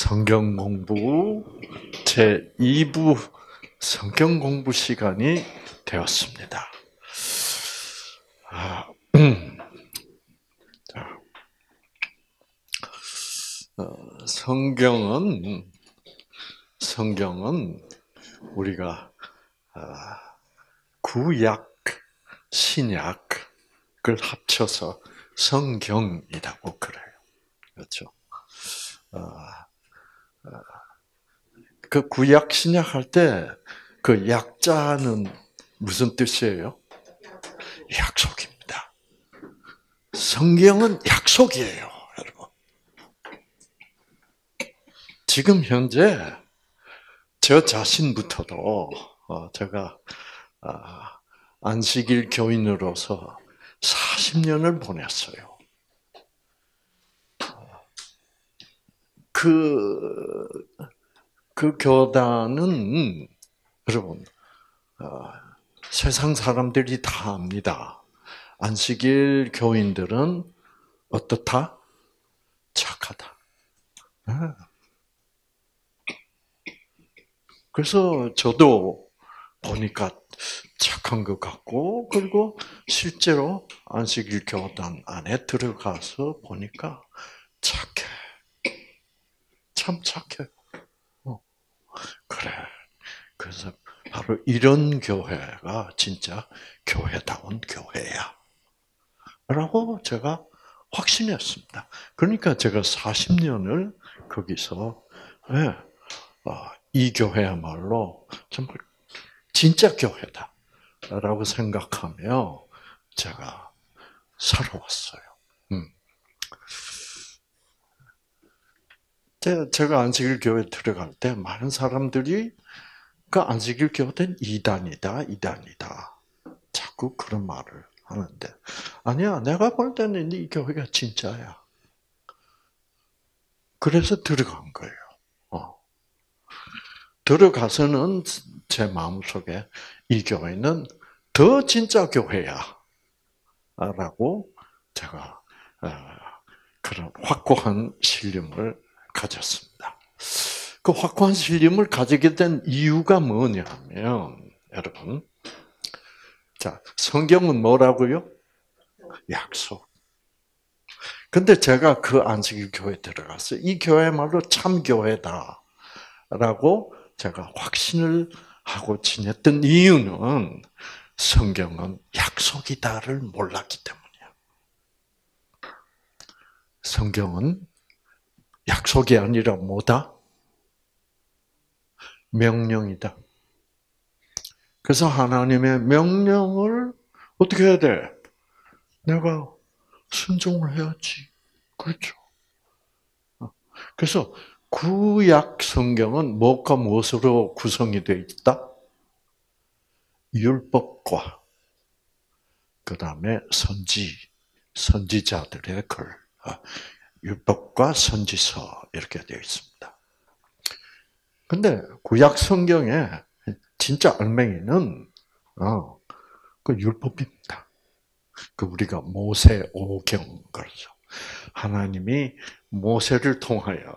성경 공부 제 2부 성경 공부 시간이 되었습니다. 성경은 우리가 구약, 신약을 합쳐서 성경이라고 그래요. 그렇죠? 그 구약, 신약 할 때 그 약자는 무슨 뜻이에요? 약속입니다. 성경은 약속이에요, 여러분. 지금 현재 저 자신부터도 제가 안식일 교인으로서 40년을 보냈어요. 그 교단은 여러분 세상 사람들이 다 압니다. 안식일 교인들은 어떻다? 착하다. 그래서 저도 보니까 착한 것 같고, 그리고 실제로 안식일 교단 안에 들어가서 보니까 착해. 참 착해. 그래. 그래서 바로 이런 교회가 진짜 교회다운 교회야. 라고 제가 확신했습니다. 그러니까 제가 40년을 거기서, 이 교회야말로 정말 진짜 교회다. 라고 생각하며 제가 살아왔어요. 제가 안식일 교회 들어갈 때 많은 사람들이 그 안식일 교회는 이단이다. 자꾸 그런 말을 하는데, 아니야, 내가 볼 때는 이 교회가 진짜야. 그래서 들어간 거예요. 들어가서는 제 마음속에 이 교회는 더 진짜 교회야. 라고 제가 그런 확고한 신념을 가졌습니다. 그 확고한 신념을 가지게 된 이유가 뭐냐면, 여러분, 자, 성경은 뭐라고요? 약속. 근데 제가 그 안식일 교회에 들어갔어요. 이 교회야말로 참 교회다라고 제가 확신을 하고 지냈던 이유는 성경은 약속이다를 몰랐기 때문이에요. 성경은 약속이 아니라 뭐다? 명령이다. 그래서 하나님의 명령을 어떻게 해야 돼? 내가 순종을 해야지. 그렇죠. 그래서 구약 성경은 무엇과 무엇으로 구성이 되어 있다? 율법과 그 다음에 선지자들의 글, 율법과 선지서 이렇게 되어 있습니다. 근데 구약 성경에 진짜 알맹이는 그 율법입니다. 그 우리가 모세 오경 그러죠. 하나님이 모세를 통하여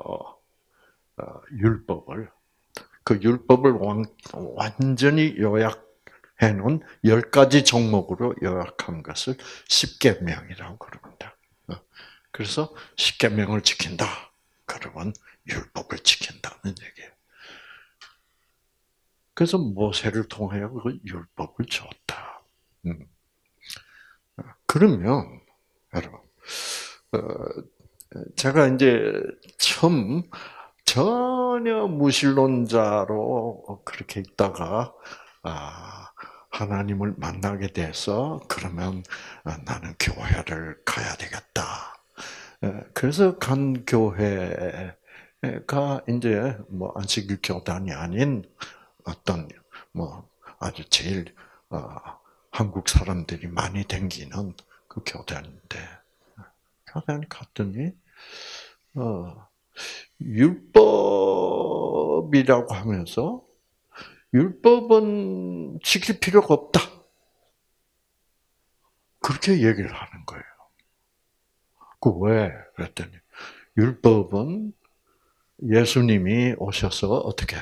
그 율법을 완전히 요약해 놓은 10가지 종목으로 요약한 것을 십계명이라고 그럽니다. 그래서 십계명을 지킨다. 그러면 율법을 지킨다는 얘기예요. 그래서 모세를 통하여 그 율법을 줬다. 그러면 여러분, 제가 이제 처음 전혀 무신론자로 그렇게 있다가 하나님을 만나게 돼서 그러면 나는 교회를 가야 되겠다. 그래서 간 교회가 이제 뭐 안식일 교단이 아닌 어떤 뭐 아주 제일 한국 사람들이 많이 다니는 그 교단인데 교단에 갔더니 율법이라고 하면서 율법은 지킬 필요가 없다. 그렇게 얘기를 하는 거예요. 그 왜? 그랬더니 율법은 예수님이 오셔서 어떻게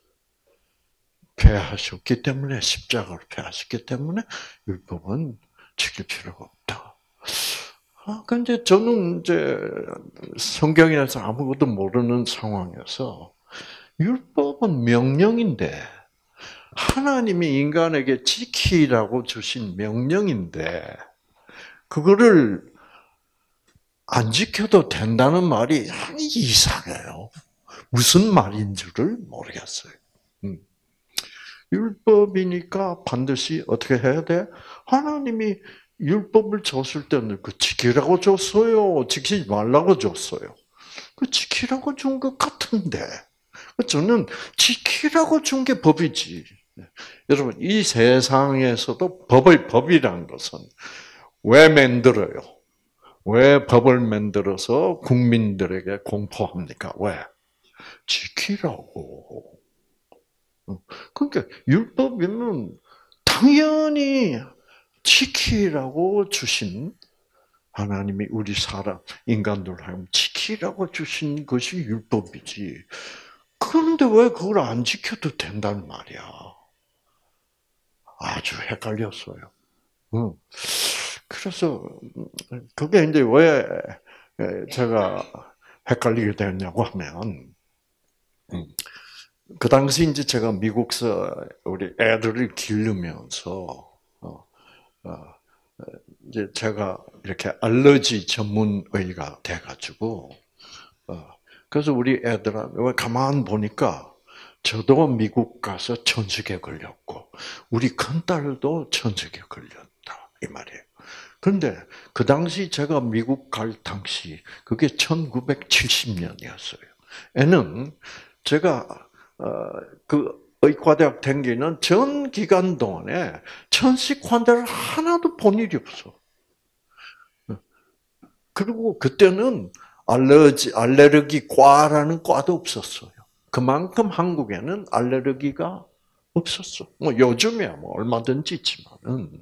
폐하셨기 때문에 십자가를 폐하셨기 때문에 율법은 지킬 필요가 없다. 근데 저는 이제 성경에서 아무것도 모르는 상황에서 율법은 명령인데 하나님이 인간에게 지키라고 주신 명령인데 그거를 안 지켜도 된다는 말이 이상해요. 무슨 말인 줄을 모르겠어요. 율법이니까 반드시 어떻게 해야 돼? 하나님이 율법을 줬을 때는 그 지키라고 줬어요. 지키지 말라고 줬어요. 그 지키라고 준 것 같은데. 저는 지키라고 준 게 법이지. 여러분, 이 세상에서도 법이라는 것은 왜 만들어요? 왜 법을 만들어서 국민들에게 공포합니까? 왜? 지키라고. 그러니까 율법이면 당연히 지키라고 주신 하나님이 우리 인간들 하여금 지키라고 주신 것이 율법이지. 그런데 왜 그걸 안 지켜도 된단 말이야. 아주 헷갈렸어요. 그래서 그게 이제 왜 제가 헷갈리게 됐냐고 하면 그 당시 이제 제가 미국서 우리 애들을 기르면서 이제 제가 이렇게 알러지 전문의가 돼가지고 그래서 우리 애들한테 왜 가만 보니까 저도 미국 가서 천식에 걸렸고 우리 큰딸도 천식에 걸렸다 이 말이에요. 그런데 그 당시 제가 미국 갈 당시 그게 1970년이었어요. 애는 제가 그 의과대학 다니는 전 기간 동안에 천식 환자를 하나도 본 일이 없어. 그리고 그때는 알레르기과라는 과도 없었어요. 그만큼 한국에는 알레르기가 없었어. 뭐 요즘이야 뭐 얼마든지 있지만은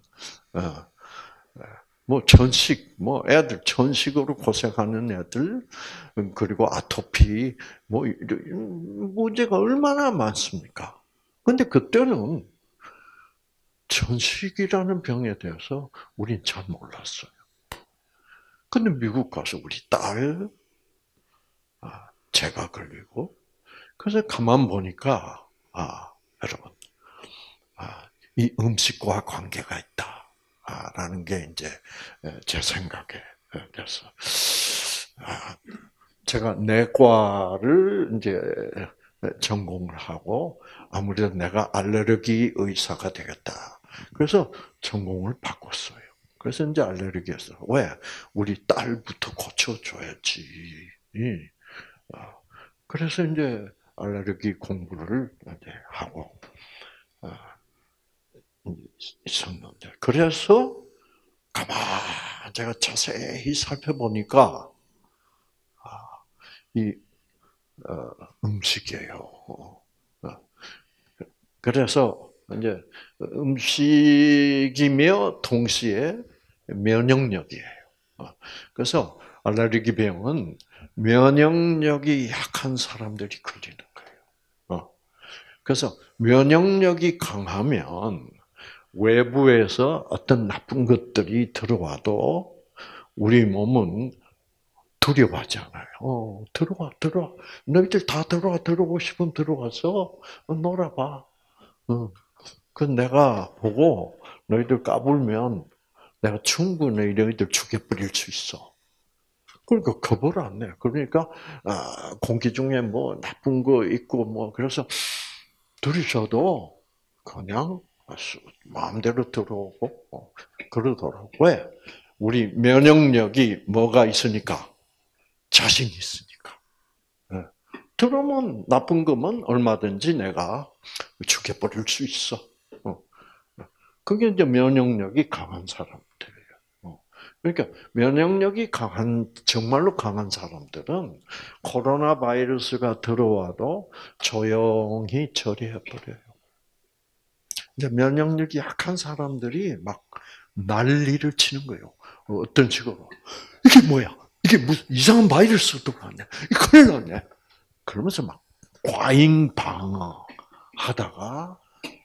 뭐 천식, 뭐 애들 천식으로 고생하는 애들 그리고 아토피 뭐 문제가 얼마나 많습니까? 근데 그때는 천식이라는 병에 대해서 우린 잘 몰랐어요. 근데 미국 가서 우리 딸 제가 걸리고 그래서 가만 보니까 여러분 이 음식과 관계가 있다라는 게 이제 제 생각에 돼서 제가 내과를 이제 전공을 하고 아무래도 내가 알레르기 의사가 되겠다. 그래서 전공을 바꿨어요. 그래서 이제 알레르기였어. 왜? 우리 딸부터 고쳐줘야지. 그래서 이제 알레르기 공부를 이제 하고 있었는데, 그래서 가만 제가 자세히 살펴보니까 이 음식이에요. 그래서 이제 음식이며 동시에 면역력이에요. 그래서 알레르기 병은 면역력이 약한 사람들이 걸리는 거예요. 그래서 면역력이 강하면 외부에서 어떤 나쁜 것들이 들어와도 우리 몸은 두려워하잖아요. 들어와. 너희들 다 들어오고 싶으면 들어와서 놀아봐. 그 내가 보고 너희들 까불면 내가 충분히 너희들 죽여버릴 수 있어. 그러니까 겁을 안 내. 그러니까 공기 중에 뭐 나쁜 거 있고 뭐 그래서 둘이서도 그냥 마음대로 들어오고 그러더라고. 왜? 우리 면역력이 뭐가 있으니까? 자신이 있으니까. 들어오면 나쁜 거면 얼마든지 내가 죽여버릴 수 있어. 그게 이제 면역력이 강한 사람들이에요. 그러니까 면역력이 정말로 강한 사람들은 코로나 바이러스가 들어와도 조용히 처리해버려요. 이제 면역력이 약한 사람들이 막 난리를 치는 거예요. 어떤 식으로. 이게 뭐야? 이게 무슨 이상한 바이러스 들어왔네. 큰일 났네. 그러면서 막 과잉 방어하다가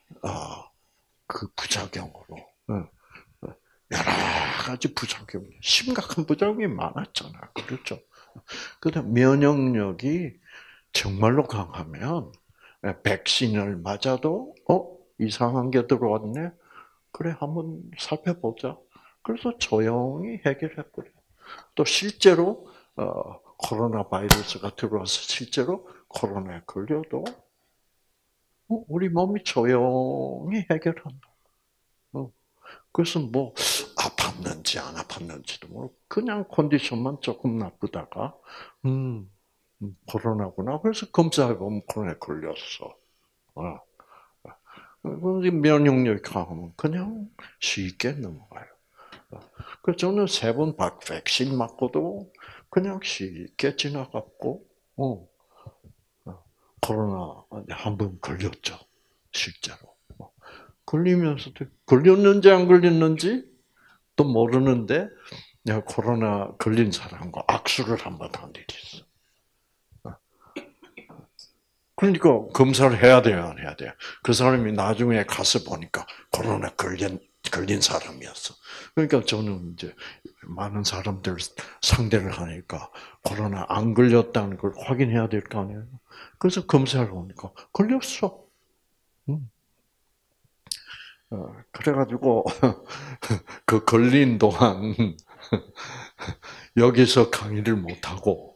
그 부작용으로 여러 가지 부작용, 심각한 부작용이 많았잖아요. 그렇죠? 그다음 면역력이 정말로 강하면 백신을 맞아도 이상한 게 들어왔네. 그래 한번 살펴보자. 그래서 조용히 해결해버려. 또 실제로 코로나 바이러스가 들어와서 실제로 코로나에 걸려도 우리 몸이 조용히 해결한다. 그래서 뭐 아팠는지 안 아팠는지도 모르고 그냥 컨디션만 조금 나쁘다가 코로나구나. 그래서 검사해 보면 코로나에 걸렸어. 면역력이 강하면 그냥 쉽게 넘어가요. 그래서 저는 3번 백신 맞고도 그냥 쉽게 지나갔고, 코로나 한 번 걸렸죠. 실제로. 걸리면서도, 걸렸는지 안 걸렸는지 또 모르는데, 내가 코로나 걸린 사람과 악수를 한 번 한 일이 있어. 그러니까 검사를 해야 돼요, 안 해야 돼요? 그 사람이 나중에 가서 보니까 코로나 걸린 사람이었어. 그러니까 저는 이제 많은 사람들 상대를 하니까 코로나 안 걸렸다는 걸 확인해야 될 거 아니에요. 그래서 검사를 하니까 걸렸어. 그래가지고 그 걸린 동안 여기서 강의를 못 하고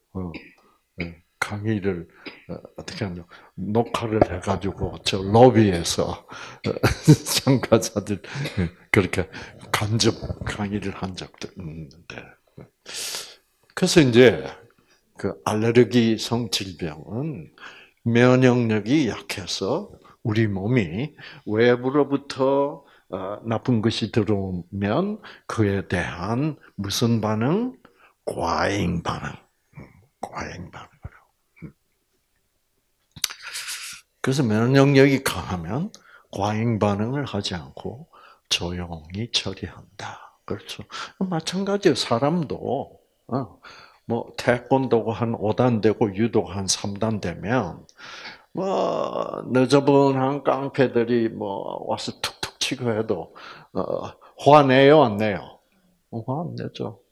강의를 어떻게 하냐 녹화를 해가지고 저 로비에서 참가자들 그렇게 간접 강의를 한 적도 있는데 그래서 이제 그 알레르기성 질병은 면역력이 약해서 우리 몸이 외부로부터 나쁜 것이 들어오면 그에 대한 무슨 반응? 과잉 반응. 과잉 반응. 그래서 면역력이 강하면 과잉 반응을 하지 않고 조용히 처리한다. 그렇죠. 마찬가지로 사람도 뭐 태권도가 한 5단 되고 유도가 한 3단 되면 뭐 너저분한 깡패들이 뭐 와서 툭툭 치고 해도 화내요 안 내요? 화 안 내죠.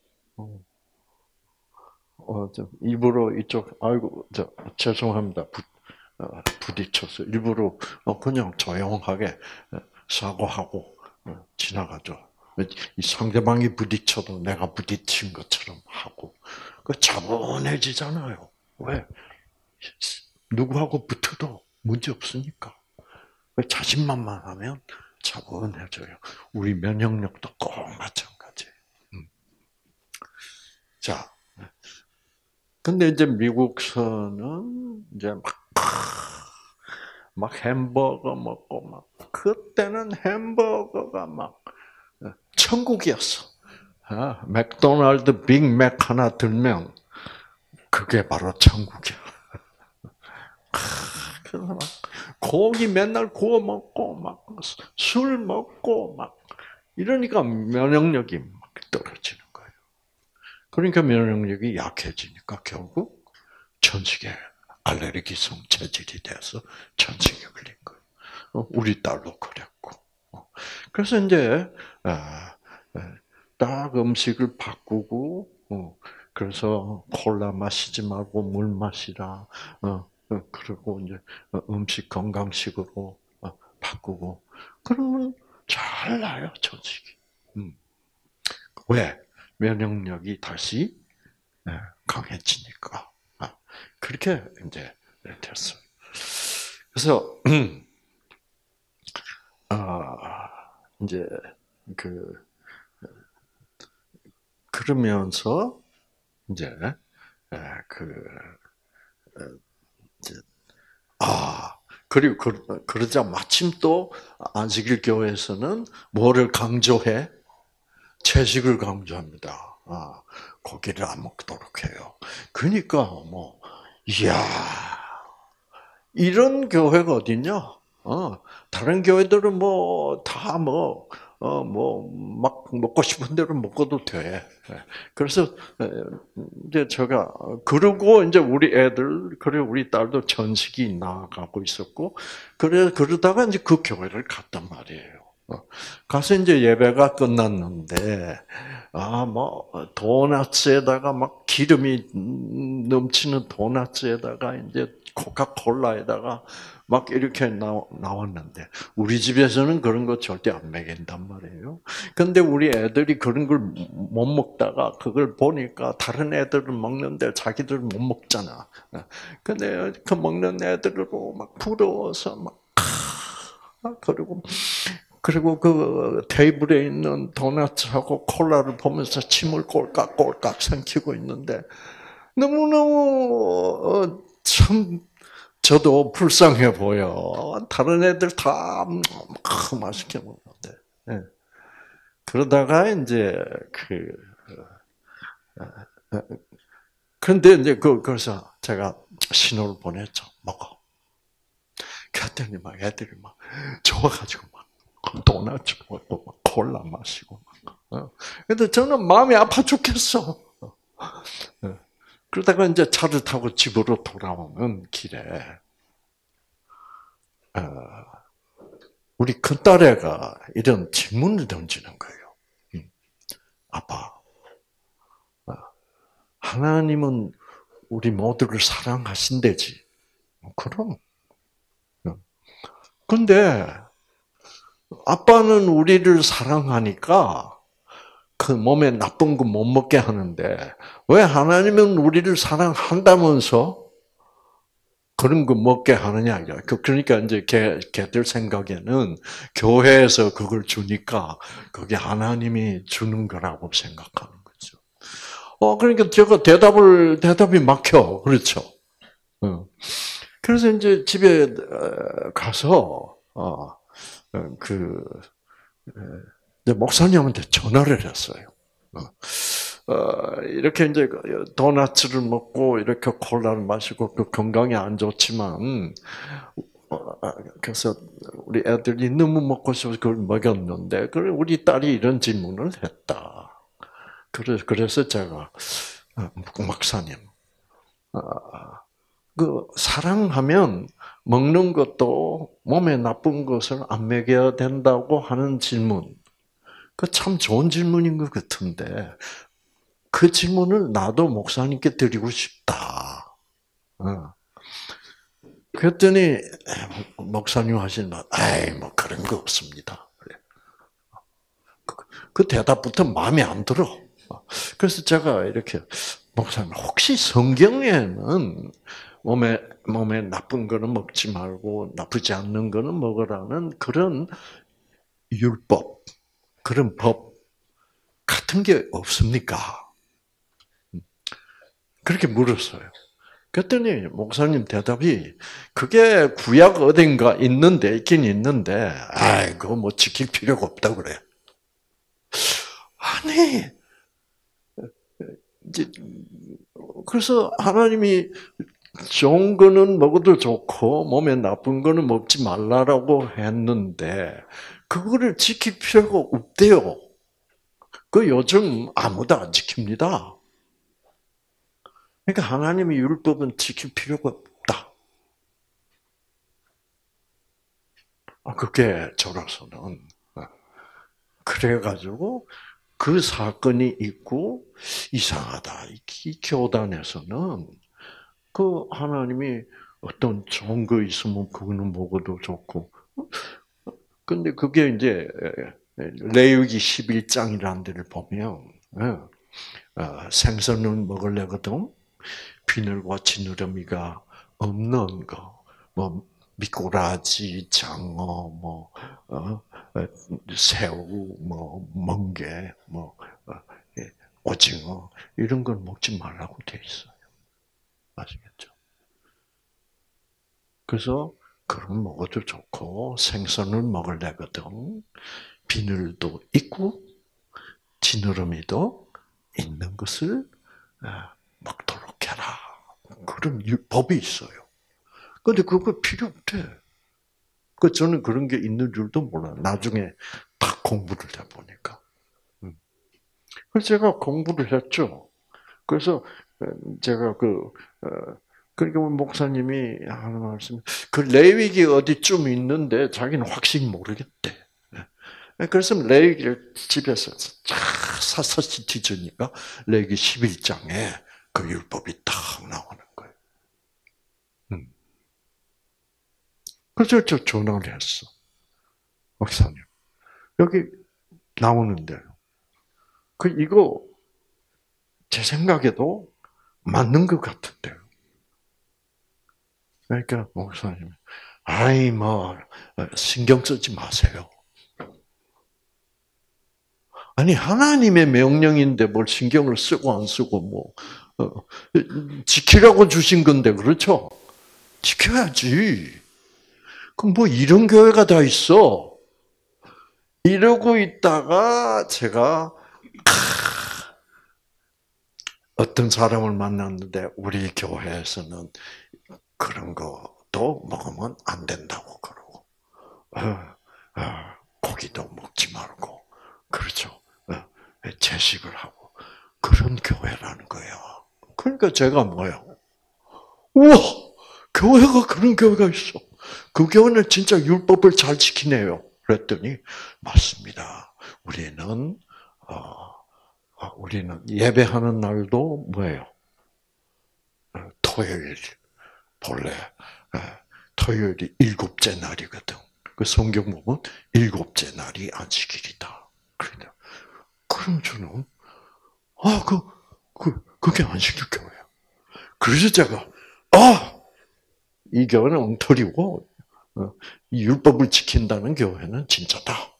입으로 이쪽 아이고 죄송합니다. 부딪혀서 일부러 그냥 조용하게 사과하고 지나가죠. 이 상대방이 부딪혀도 내가 부딪힌 것처럼 하고 그 차분해지잖아요. 왜? 누구하고 붙어도 문제 없으니까. 자신만만하면 차분해져요. 우리 면역력도 꼭 마찬가지. 자, 근데 이제 미국서는 이제 막 햄버거 먹고 막 그때는 햄버거가 막 천국이었어. 맥도날드 빅맥 하나 들면 그게 바로 천국이야. 그래서 막 고기 맨날 구워 먹고 막 술 먹고 막 이러니까 면역력이 막 떨어지는 거예요. 그러니까 면역력이 약해지니까 결국 천식에 알레르기성 체질이 돼서 천식에 걸린 거예요. 우리 딸도 그랬고. 그래서 이제 딱 음식을 바꾸고 그래서 콜라 마시지 말고 물 마시라. 그리고 이제 음식 건강식으로 바꾸고 그러면 잘 나요 천식이. 왜? 면역력이 다시 강해지니까. 그렇게 이제 됐어요. 그래서 이제 그러면서 이제 이제 그리고 그러자 마침 또 안식일 교회에서는 뭐를 강조해? 채식을 강조합니다. 고기를 안 먹도록 해요. 그러니까 이야 이런 교회가 어딨냐? 다른 교회들은 뭐, 다 뭐, 막 먹고 싶은 대로 먹어도 돼. 그래서, 이제 제가, 그러고 이제 우리 애들, 그리고 우리 딸도 전식이 나가고 있었고, 그러다가 이제 그 교회를 갔단 말이에요. 가서 이제 예배가 끝났는데, 뭐, 도넛에다가 막 기름이 넘치는 도넛에다가 이제 코카콜라에다가 막 이렇게 나왔는데, 우리 집에서는 그런 거 절대 안 먹인단 말이에요. 근데 우리 애들이 그런 걸 못 먹다가 그걸 보니까 다른 애들은 먹는데 자기들은 못 먹잖아. 근데 그 먹는 애들로 막 부러워서 그리고 그 테이블에 있는 도넛하고 콜라를 보면서 침을 꼴깍꼴깍 삼키고 있는데 너무너무 참 저도 불쌍해 보여. 다른 애들 다 맛있게 먹는데. 예. 그러다가 이제 그런데 이제 그래서 제가 신호를 보냈죠. 먹어. 그랬더니 막 애들이 막 좋아가지고 막 도넛 먹고 막 콜라 마시고. 근데 저는 마음이 아파 죽겠어. 그러다가 이제 차를 타고 집으로 돌아오는 길에 우리 큰딸애가 이런 질문을 던지는 거예요. 아빠, 하나님은 우리 모두를 사랑하신대지. 그럼. 근데 아빠는 우리를 사랑하니까 그 몸에 나쁜 거 못 먹게 하는데 왜 하나님은 우리를 사랑한다면서 그런 거 먹게 하느냐. 그러니까 이제 걔들 생각에는 교회에서 그걸 주니까 그게 하나님이 주는 거라고 생각하는 거죠. 그러니까 제가 대답이 막혀. 그렇죠. 그래서 이제 집에 가서, 목사님한테 전화를 했어요. 이렇게 이제 도넛을 먹고 이렇게 콜라를 마시고 그 건강에 안 좋지만 그래서 우리 애들이 너무 먹고 싶어서 그걸 먹였는데 우리 딸이 이런 질문을 했다. 그래서 제가 목사님, 그 사랑하면 먹는 것도 몸에 나쁜 것을 안 먹여야 된다고 하는 질문. 그 참 좋은 질문인 것 같은데 그 질문을 나도 목사님께 드리고 싶다. 그랬더니 목사님 하시는 말, 뭐 그런 거 없습니다. 그 대답부터 마음에 안 들어. 그래서 제가 이렇게 목사님 혹시 성경에는 몸에 나쁜 거는 먹지 말고 나쁘지 않는 거는 먹으라는 그런 율법, 그런 법 같은 게 없습니까? 그렇게 물었어요. 그랬더니 목사님 대답이 그게 구약 어딘가 있긴 있는데 그거 뭐 지킬 필요가 없다 그래. 아니 이제 그래서 하나님이 좋은 거는 먹어도 좋고 몸에 나쁜 거는 먹지 말라라고 했는데 그거를 지킬 필요가 없대요. 그 요즘 아무도 안 지킵니다. 그러니까 하나님의 율법은 지킬 필요가 없다. 그게 저로서는 그래가지고 그 사건이 있고 이상하다. 이 교단에서는 그 하나님이 어떤 좋은 거 있으면 그거는 먹어도 좋고. 근데 그게 이제 레위기 11장이라는 데를 보면 생선은 먹으려거든 비늘과 지느러미가 없는 거, 뭐 미꾸라지, 장어, 새우, 멍게, 오징어 이런 걸 먹지 말라고 돼 있어요. 아시겠죠? 그래서 그런 먹어도 좋고 생선을 먹으려거든 비늘도 있고 지느러미도 있는 것을 먹도록 해라. 그런 법이 있어요. 근데 그거 필요 없대. 저는 그런 게 있는 줄도 몰라요. 나중에 딱 공부를 해보니까. 그래서 제가 공부를 했죠. 그래서 제가 그러니까 목사님이 하는 말씀, 그 레위기 어디쯤 있는데 자기는 확실히 모르겠대. 그래서 레위기를 집에서 쫙 사서 뒤지니까 레위기 11장에 그 율법이 딱 나오는 거예요. 그래서 저 전화를 했어. 목사님, 여기 나오는데, 이거 제 생각에도 맞는 것 같은데요. 그러니까 목사님, 아이 신경 쓰지 마세요. 아니 하나님의 명령인데 뭘 신경을 쓰고 안 쓰고 지키라고 주신 건데 그렇죠? 지켜야지. 그럼 이런 교회가 다 있어. 이러고 있다가 제가 어떤 사람을 만났는데 우리 교회에서는 그런 것도 먹으면 안 된다고 그러고 고기도 먹지 말고 그렇죠. 채식을 하고 그런 교회라는 거예요. 그러니까 제가 뭐요? 우와! 교회가 그런 교회가 있어. 그 교회는 진짜 율법을 잘 지키네요. 그랬더니 맞습니다. 우리는 예배하는 날도 뭐예요? 토요일. 본래 토요일이 일곱째 날이거든. 그 성경 보면 일곱째 날이 안식일이다. 그럼 저는 그게 안식일 교회야. 그래서 제가 이 교회는 엉터리고 이 율법을 지킨다는 교회는 진짜다.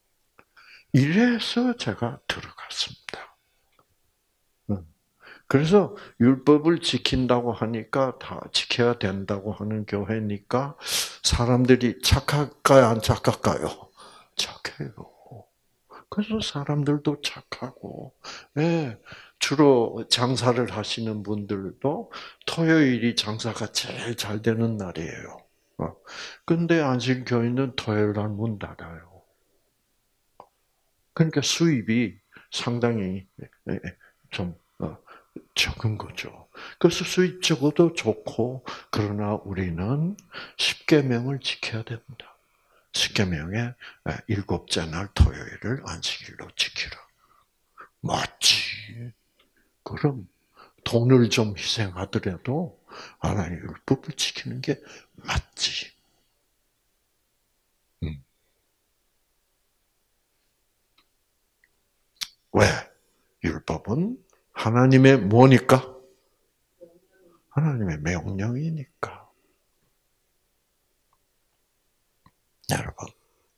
이래서 제가 들어갔습니다. 그래서 율법을 지킨다고 하니까 다 지켜야 된다고 하는 교회니까 사람들이 착할까요, 안 착할까요? 착해요. 그래서 사람들도 착하고, 주로 장사를 하시는 분들도 토요일이 장사가 제일 잘 되는 날이에요. 근데 안식교회는 토요일 날 문 닫아요. 그러니까 수입이 상당히 좀 적은 거죠. 그래서 수입 적어도 좋고, 그러나 우리는 십계명을 지켜야 됩니다. 십계명의 일곱째 날 토요일을 안식일로 지키라. 맞지. 그럼 돈을 좀 희생하더라도 하나님의 율법을 지키는 게 맞지. 왜? 율법은 하나님의 뭐니까? 하나님의 명령이니까. 여러분.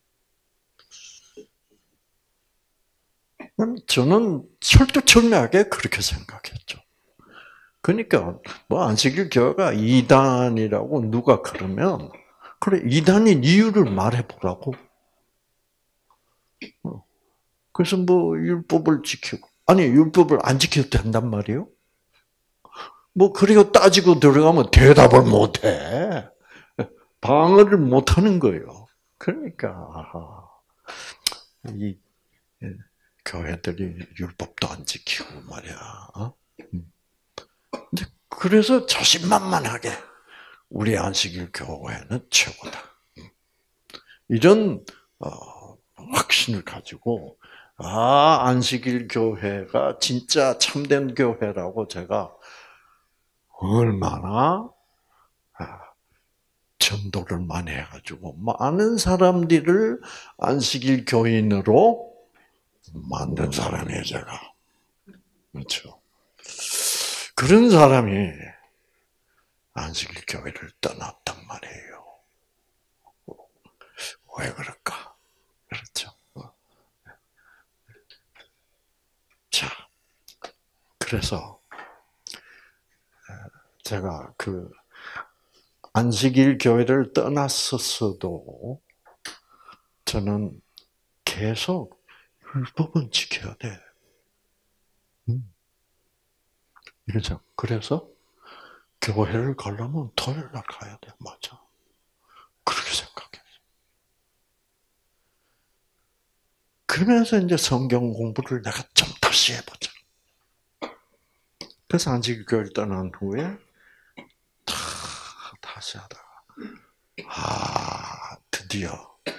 저는 철두철미하게 그렇게 생각했죠. 그러니까 안식일 교회가 이단이라고 누가 그러면 그래 이단인 이유를 말해보라고. 그래서 율법을 지키고 율법을 안 지켜도 된단 말이에요? 그리고 따지고 들어가면 대답을 못해. 방어를 못하는 거예요. 그러니까 이 교회들이 율법도 안 지키고 말이야. 그래서 자신만만하게 우리 안식일 교회는 최고다. 이런 확신을 가지고 안식일 교회가 진짜 참된 교회라고 제가 얼마나 전도를 많이 해가지고 많은 사람들을 안식일 교인으로 만든 사람이에요, 제가. 그렇죠. 그런 사람이 안식일 교회를 떠났단 말이에요. 왜 그럴까? 그렇죠. 자, 그래서 제가 안식일 교회를 떠났었어도 저는 계속 율법은 지켜야 돼. 그렇죠. 그래서 교회를 가려면 토요일 날 가야 돼. 맞아. 그렇게 생각했어. 그러면서 이제 성경 공부를 내가 좀 다시 해보자. 그래서 안식일교회를 떠난 후에 다시 하다가 드디어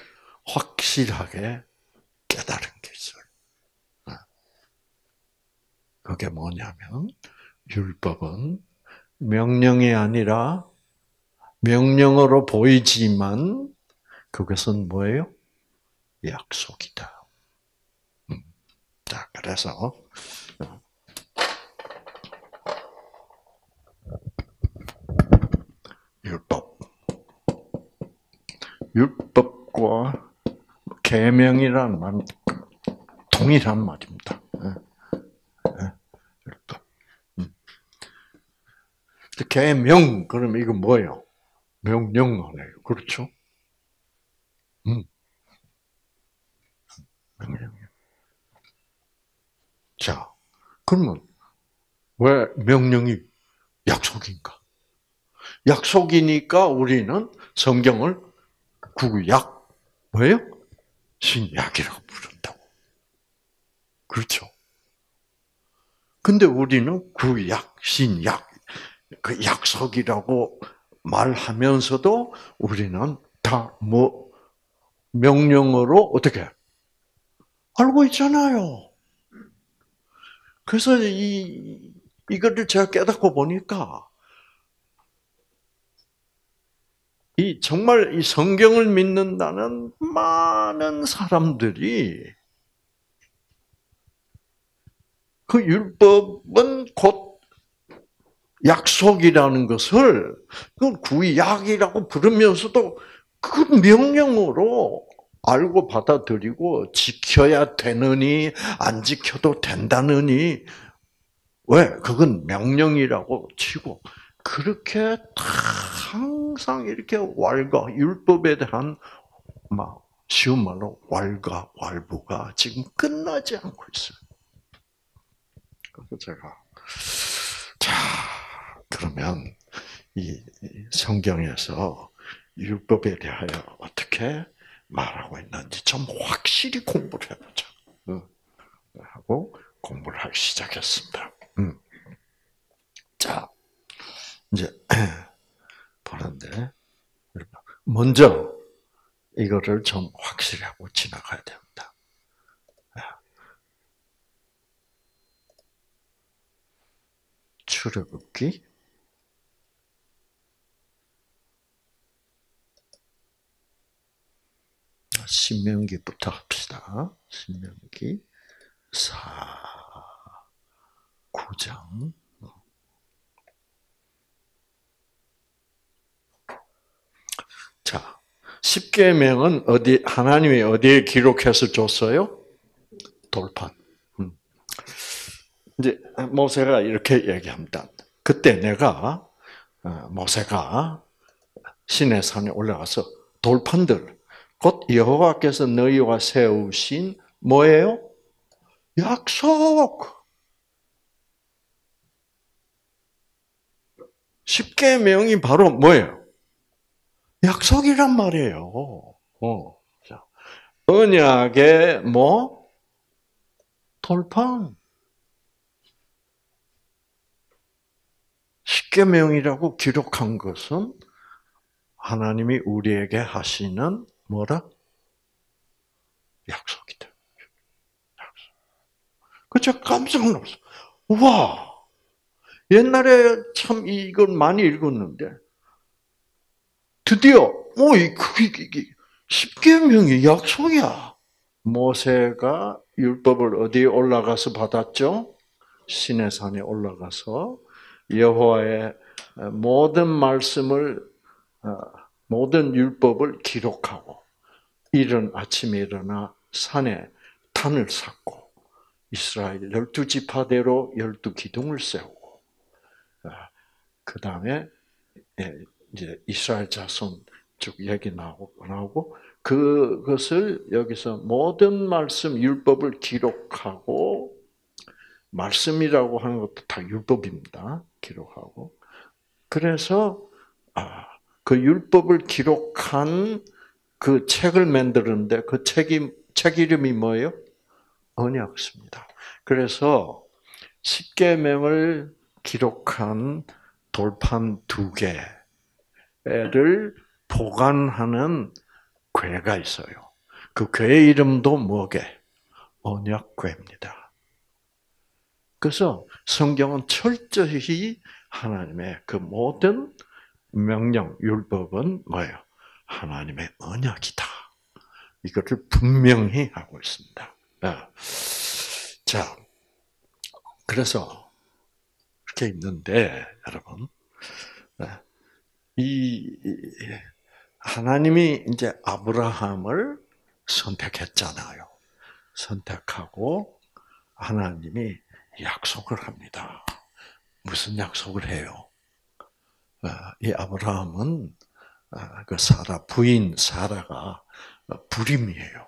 확실하게 깨달은 게 있어요. 그게 뭐냐면 율법은 명령이 아니라 명령으로 보이지만 그것은 뭐예요? 약속이다. 자, 그래서 율법과 계명이란 말 동일한 말입니다. 율법. 계명 그럼 이거 뭐예요? 명령 아니에요, 그렇죠? 명령이요. 자, 그러면 왜 명령이 약속인가? 약속이니까 우리는 성경을 구약 뭐예요? 신약이라고 부른다고. 그렇죠? 근데 우리는 구약, 신약, 그 약속이라고 말하면서도 우리는 다 명령으로 어떻게 알고 있잖아요. 그래서 이거를 제가 깨닫고 보니까 정말 이 성경을 믿는다는 많은 사람들이 그 율법은 곧 약속이라는 것을 구약이라고 부르면서도 그 명령으로 알고 받아들이고 지켜야 되느니 안 지켜도 된다느니 왜? 그건 명령이라고 치고 그렇게 항상 이렇게 율법에 대한 쉬운 말로 왈가왈부가 지금 끝나지 않고 있어요. 그래서 제가 그러면 이 성경에서 율법에 대하여 어떻게 말하고 있는지 좀 확실히 공부를 해보자. 하고 공부를 하기 시작했습니다. 자, 이제 보는데 먼저 이거를 좀 확실히 하고 지나가야 됩니다. 출애굽기 '신명기부터 합시다. 신명기 9장. 자, 십계명은 하나님이 어디에 기록해서 줬어요? 돌판. 이제 모세가 이렇게 얘기합니다. 그때 모세가 시내 산에 올라가서 돌판들, 곧 여호와께서 너희와 세우신 뭐예요? 약속. 십계명이 바로 뭐예요? 약속이란 말이에요. 언약의 돌판. 십계명이라고 기록한 것은 하나님이 우리에게 하시는 뭐라? 약속이다. 약속. 그쵸? 깜짝 놀랐어. 우와! 옛날에 참 이걸 많이 읽었는데, 드디어, 이게 십계명이 약속이야. 모세가 율법을 어디에 올라가서 받았죠? 시내산에 올라가서 여호와의 모든 말씀을, 모든 율법을 기록하고, 이른 아침에 일어나 산에 단을 쌓고, 이스라엘 12지파대로 12기둥을 세우고, 그 다음에 이제 이스라엘 자손 쭉 얘기 나오고 그것을 여기서 모든 말씀 율법을 기록하고, 말씀이라고 하는 것도 다 율법입니다. 기록하고. 그래서 그 율법을 기록한 그 책을 만드는데 그 책 이름이 뭐예요? 언약서입니다. 그래서 십계명을 기록한 돌판 2개를 보관하는 궤가 있어요. 그 궤 이름도 뭐게? 언약궤입니다. 그래서 성경은 철저히 하나님의 그 모든 명령, 율법은 뭐예요? 하나님의 언약이다. 이것을 분명히 하고 있습니다. 자, 그래서 이렇게 있는데 여러분, 이 하나님이 이제 아브라함을 선택했잖아요. 선택하고 하나님이 약속을 합니다. 무슨 약속을 해요? 이 아브라함은 그 사라 부인 사라가 불임이에요.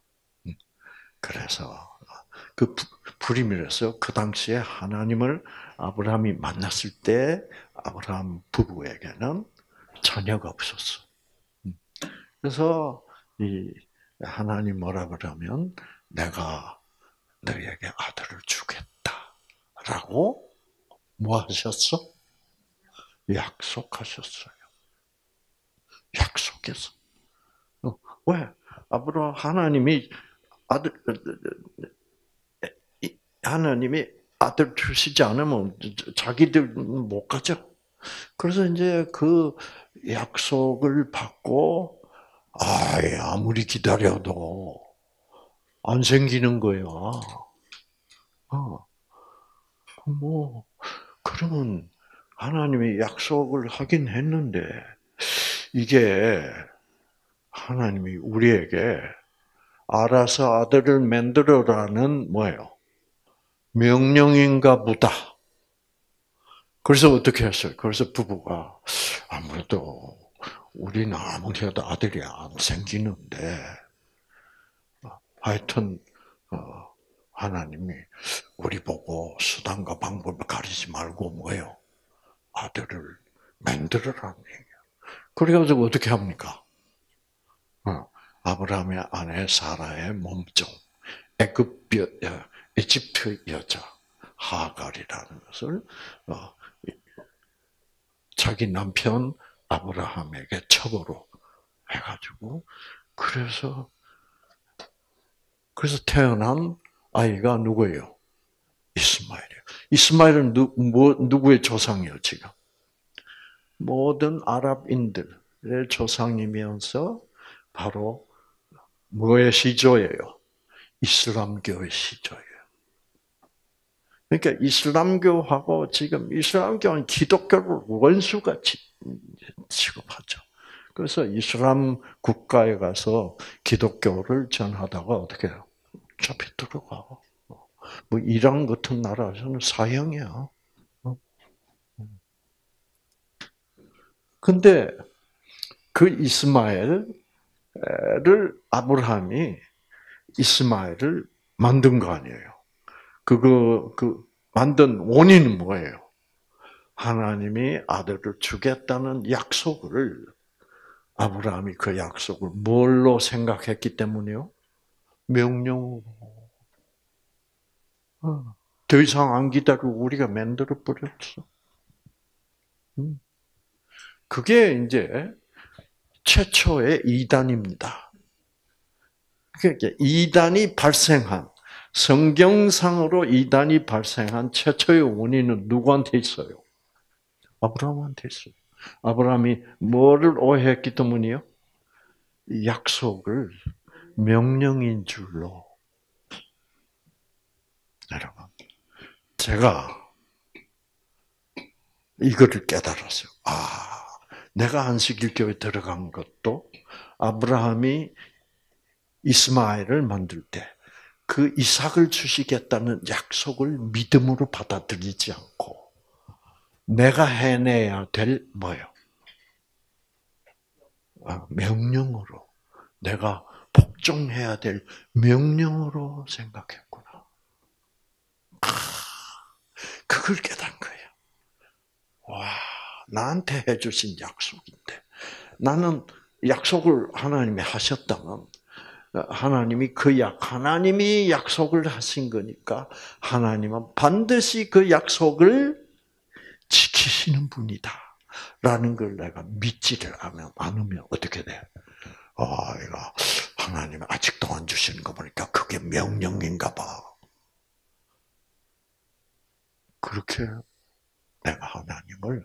그래서 그 불임이라서 그 당시에 하나님을 아브라함이 만났을 때 아브라함 부부에게는 자녀가 없었어. 그래서 이 하나님 뭐라 그러면 내가 너에게 아들을 주겠다라고 뭐 하셨어? 약속하셨어요. 약속했어. 왜? 하나님이 아들 주시지 않으면 자기들 못 가져. 그래서 이제 그 약속을 받고 아무리 기다려도 안 생기는 거야. 그러면 하나님이 약속을 하긴 했는데 이게 하나님이 우리에게 알아서 아들을 만들어라는 뭐예요? 명령인가 보다. 그래서 어떻게 했어요? 그래서 부부가 아무래도 우리는 아무리 해도 아들이 안 생기는데 하여튼 하나님이 우리 보고 수단과 방법을 가리지 말고 뭐예요? 아들을 만들어라는 얘기예요. 그래가지고 어떻게 합니까? 아브라함의 아내 사라의 몸종, 이집트 여자 하갈이라는 것을 자기 남편 아브라함에게 첩으로 해가지고 그래서 태어난 아이가 누구예요? 이스마엘이에요. 이스마엘은 누구의 조상이에요, 지금? 모든 아랍인들의 조상이면서 바로 뭐의 시조예요? 이슬람교의 시조예요. 그러니까 이슬람교하고 지금 이슬람교는 기독교를 원수같이 취급하죠. 그래서 이슬람 국가에 가서 기독교를 전하다가 어떻게 해요? 잡혀 들어가. 뭐 이란 같은 나라에서는 사형이야. 근데 그 이스마엘을 아브라함이 이스마엘을 만든 거 아니에요. 그 만든 원인은 뭐예요? 하나님이 아들을 주겠다는 약속을 아브라함이 그 약속을 뭘로 생각했기 때문이요? 명령으로. 더 이상 안 기다리고 우리가 만들어 버렸어. 그게 이제 최초의 이단입니다. 그러니까 이단이 발생한 성경상으로 이단이 발생한 최초의 원인은 누구한테 있어요? 아브라함한테 있어요. 아브라함이 뭐를 오해했기 때문이요? 약속을 명령인 줄로. 여러분, 제가 이거를 깨달았어요. 내가 안식일교회 들어간 것도 아브라함이 이스마엘을 만들 때 그 이삭을 주시겠다는 약속을 믿음으로 받아들이지 않고 내가 해내야 될 뭐예요? 명령으로. 내가 복종해야 될 명령으로 생각했구나. 그걸 깨달은 거예요. 와, 나한테 해주신 약속인데 나는 약속을 하나님이 하셨다면 하나님이 하나님이 약속을 하신 거니까 하나님은 반드시 그 약속을 지키시는 분이다. 라는 걸 내가 믿지를 않으면 어떻게 돼? 이거 하나님 아직도 안 주시는 거 보니까 그게 명령인가 봐. 그렇게 내가 하나님을,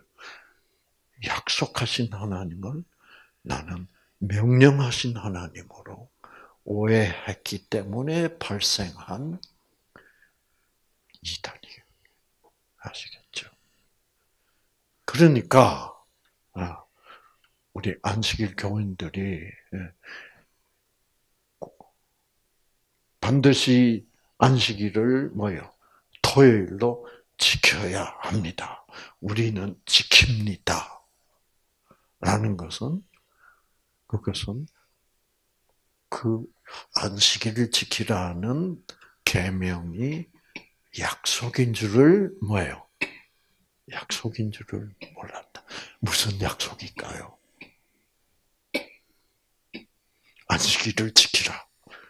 약속하신 하나님을 나는 명령하신 하나님으로 오해했기 때문에 발생한 이단이에요. 아시겠죠? 그러니까 우리 안식일 교인들이 반드시 안식일을 토요일로 지켜야 합니다. 우리는 지킵니다. 라는 것은, 그것은 그 안식일을 지키라는 계명이 약속인 줄을 약속인 줄을 몰랐다. 무슨 약속일까요? 안식일을 지키라.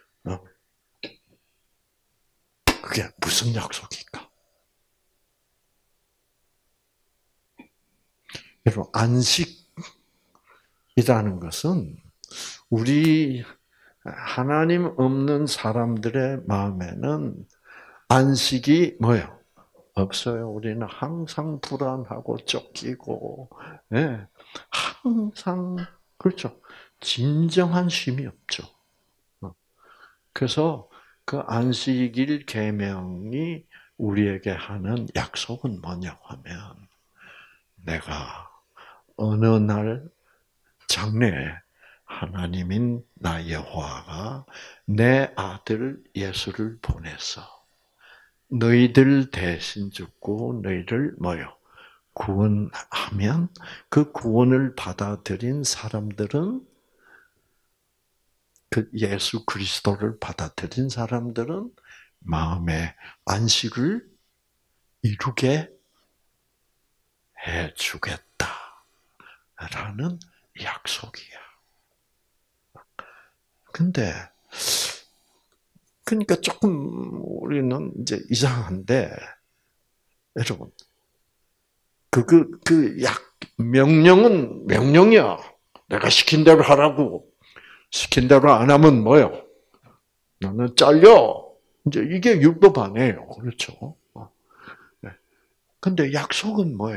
그게 무슨 약속일까? 여러분, 안식이라는 것은 우리 하나님 없는 사람들의 마음에는 안식이 없어요. 우리는 항상 불안하고 쫓기고, 항상, 그렇죠. 진정한 쉼이 없죠. 그래서 그 안식일 계명이 우리에게 하는 약속은 뭐냐고 하면, 내가 어느 날 장래에 하나님인 나 여호와가 내 아들 예수를 보내서 너희들 대신 죽고 너희를 구원하면 그 구원을 받아들인 사람들은, 그 예수 그리스도를 받아들인 사람들은 마음의 안식을 이루게 해주겠다라는 약속이야. 근데 그러니까 조금 우리는 이제 이상한데, 여러분, 명령은 명령이야. 내가 시킨 대로 하라고. 시킨 대로 안 하면 나는 잘려. 이제 이게 율법 아니에요. 그렇죠? 근데 약속은 뭐예요?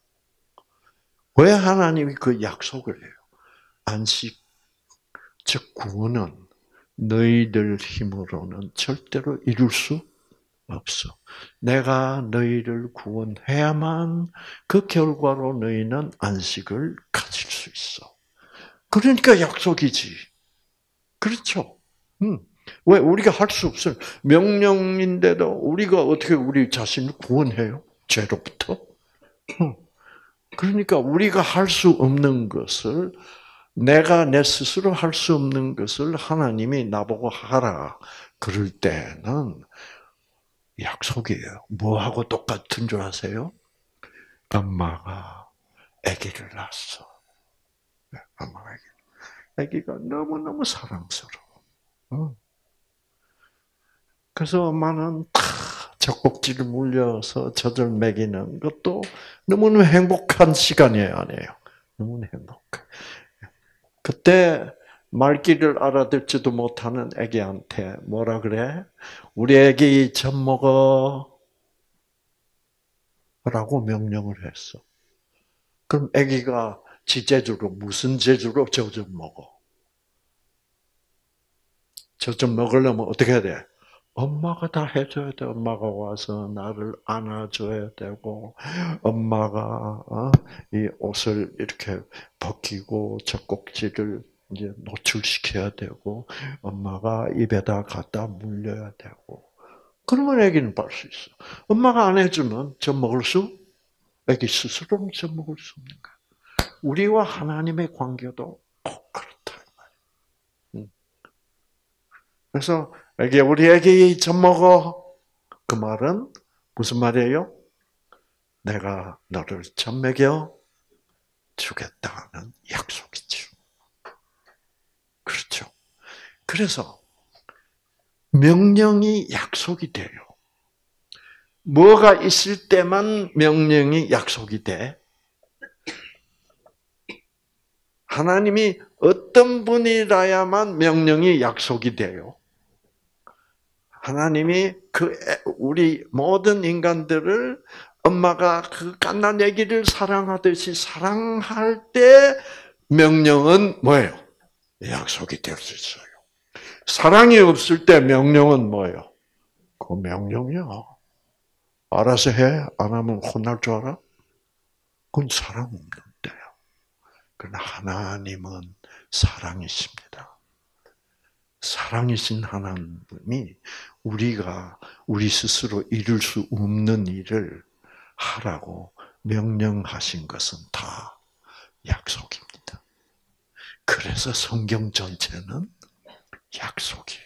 왜 하나님이 그 약속을 해요? 안식, 즉 구원은 너희들 힘으로는 절대로 이룰 수 없어. 내가 너희를 구원해야만 그 결과로 너희는 안식을 가질 수 있어. 그러니까 약속이지. 그렇죠? 왜 우리가 할 수 없어요? 명령인데도 우리가 어떻게 우리 자신을 구원해요? 죄로부터? 그러니까 우리가 할 수 없는 것을, 내가 내 스스로 할 수 없는 것을 하나님이 나보고 하라. 그럴 때는 약속이에요. 뭐하고 똑같은 줄 아세요? 엄마가 아기를 낳았어. 엄마가 아기가 너무너무 사랑스러워. 그래서 엄마는 젖꼭지를 물려서 젖을 먹이는 것도 너무너무 행복한 시간이에요, 아니에요? 너무 행복해. 그때 말귀를 알아듣지도 못하는 아기한테 뭐라 그래? 우리 아기 젖 먹어. 라고 명령을 했어. 그럼 아기가 지제주로, 무슨 제주로 젖을 먹어? 젖을 먹으려면 어떻게 해야 돼? 엄마가 다 해줘야 돼. 엄마가 와서 나를 안아줘야 되고, 엄마가 이 옷을 이렇게 벗기고 젖꼭지를 이제 노출시켜야 되고, 엄마가 입에다 갖다 물려야 되고. 그러면 아기는 뺄 수 있어. 엄마가 안 해주면 아기 스스로는 젖 먹을 수 없는 거야. 우리와 하나님의 관계도 꼭 그렇다. 그래서 우리 아기 젖 먹어. 그 말은 무슨 말이에요? 내가 너를 젖 먹여 주겠다는 약속이죠. 그렇죠. 그래서 명령이 약속이 돼요. 뭐가 있을 때만 명령이 약속이 돼? 하나님이 어떤 분이라야만 명령이 약속이 돼요. 하나님이 우리 모든 인간들을 엄마가 그 갓난 아기를 사랑하듯이 사랑할 때 명령은 뭐예요? 약속이 될 수 있어요. 사랑이 없을 때 명령은 뭐예요? 그 명령이야. 알아서 해. 안 하면 혼날 줄 알아? 그건 사랑 없는데요. 그러나 하나님은 사랑이십니다. 사랑이신 하나님이 우리가 우리 스스로 이룰 수 없는 일을 하라고 명령하신 것은 다 약속입니다. 그래서 성경 전체는 약속이에요.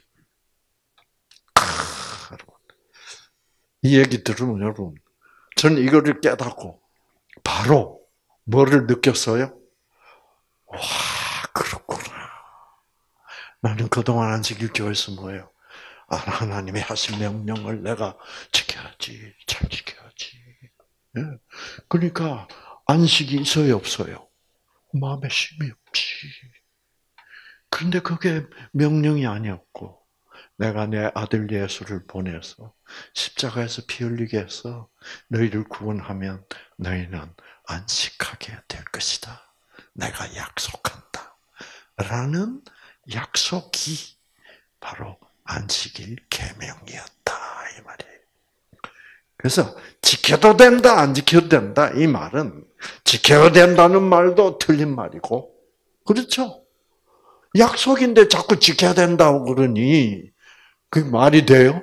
이 얘기 들으면 여러분, 저는 이거를 깨닫고 바로 뭐를 느꼈어요? 와, 그렇구나. 나는 그동안 안식일교회에서 뭐예요? 하나님이 하신 명령을 내가 지켜야지, 잘 지켜야지. 예. 그러니까 안식이 있어요, 없어요? 마음에 쉼이 없지. 그런데 그게 명령이 아니었고, 내가 내 아들 예수를 보내서 십자가에서 피 흘리게 해서 너희를 구원하면 너희는 안식하게 될 것이다. 내가 약속한다. 라는 약속이 바로 안식일 계명이었다 이 말이에요. 그래서 지켜도 된다, 안 지켜도 된다 이 말은 지켜야 된다는 말도 틀린 말이고, 그렇죠? 약속인데 자꾸 지켜야 된다고 그러니 그게 말이 돼요?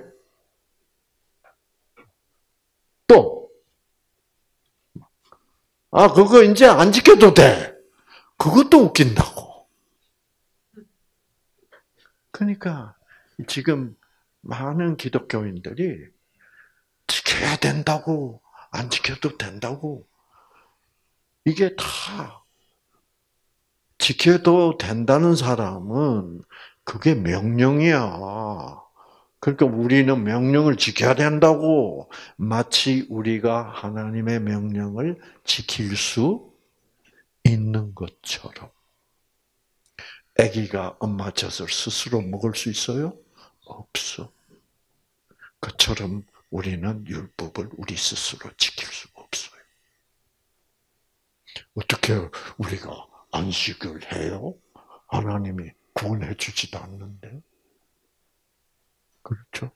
또 그거 이제 안 지켜도 돼. 그것도 웃긴다고. 그러니까 지금 많은 기독교인들이 지켜야 된다고, 안 지켜도 된다고. 이게 다 지켜도 된다는 사람은 그게 명령이야. 그러니까 우리는 명령을 지켜야 된다고 마치 우리가 하나님의 명령을 지킬 수 있는 것처럼. 아기가 엄마 젖을 스스로 먹을 수 있어요? 없어. 그처럼 우리는 율법을 우리 스스로 지킬 수가 없어요. 어떻게 우리가 안식을 해요? 하나님이 구원해 주지도 않는데. 그렇죠?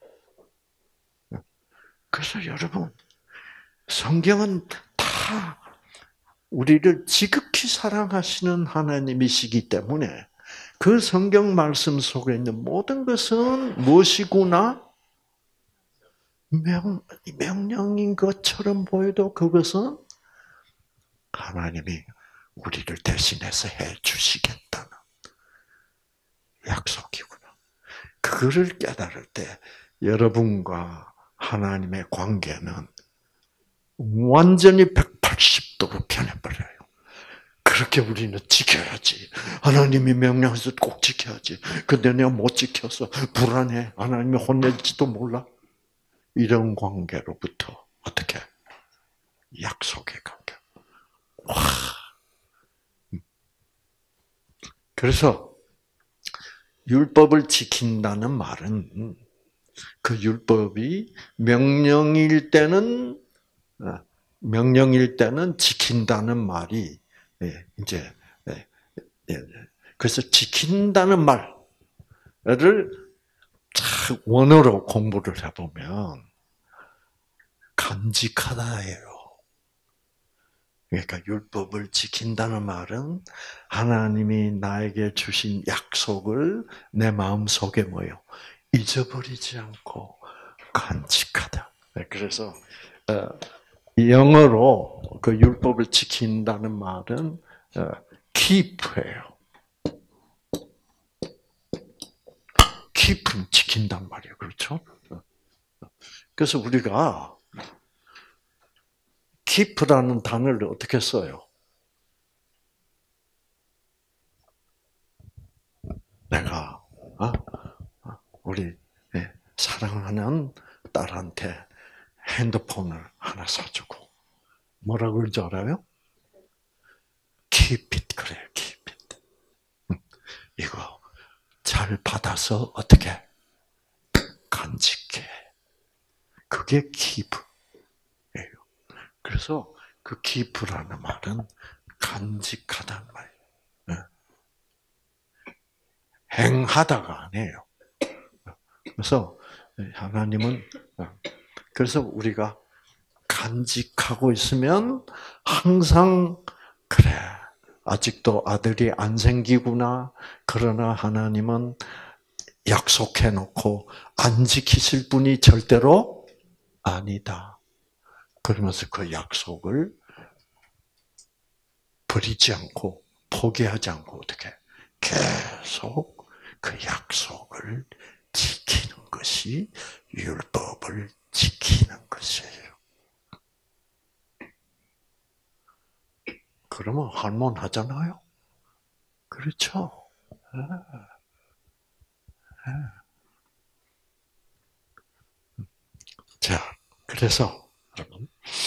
그래서 여러분, 성경은 다 우리를 지극히 사랑하시는 하나님이시기 때문에 그 성경 말씀 속에 있는 모든 것은 무엇이구나? 명령인 것처럼 보여도 그것은 하나님이 우리를 대신해서 해 주시겠다는 약속이구나. 그거를 깨달을 때 여러분과 하나님의 관계는 완전히 180도로 변해버려요. 그렇게 우리는 지켜야지. 하나님이 명령해서 꼭 지켜야지. 근데 내가 못 지켜서 불안해. 하나님이 혼낼지도 몰라. 이런 관계로부터 어떻게? 약속의 관계. 와. 그래서 율법을 지킨다는 말은 그 율법이 명령일 때는 지킨다는 말이 이제 그래서 지킨다는 말을 원어로 공부를 해보면 간직하다예요. 그러니까 율법을 지킨다는 말은 하나님이 나에게 주신 약속을 내 마음속에 뭐요? 잊어버리지 않고 간직하다. 그래서 영어로 그 율법을 지킨다는 말은 keep예요. keep은 지킨단 말이에요. 그렇죠? 그래서 우리가 keep라는 단어를 어떻게 써요? 내가 사랑하는 딸한테 핸드폰을 하나 사주고 뭐라 그럴 줄 알아요? Keep it 그래요. Keep it. 이거 잘 받아서 어떻게 간직해. 그게 keep예요. 그래서 그 keep라는 말은 간직하다는 말이에요. 행하다가 아니에요. 그래서 하나님은 그래서 우리가 간직하고 있으면 항상 그래. 아직도 아들이 안 생기구나. 그러나 하나님은 약속해 놓고 안 지키실 분이 절대로 아니다. 그러면서 그 약속을 버리지 않고 포기하지 않고 어떻게 계속 그 약속을 지키는 것이 율법을 지키는 것이에요. 그러면 할만하잖아요. 그렇죠? 자, 그래서 여러분,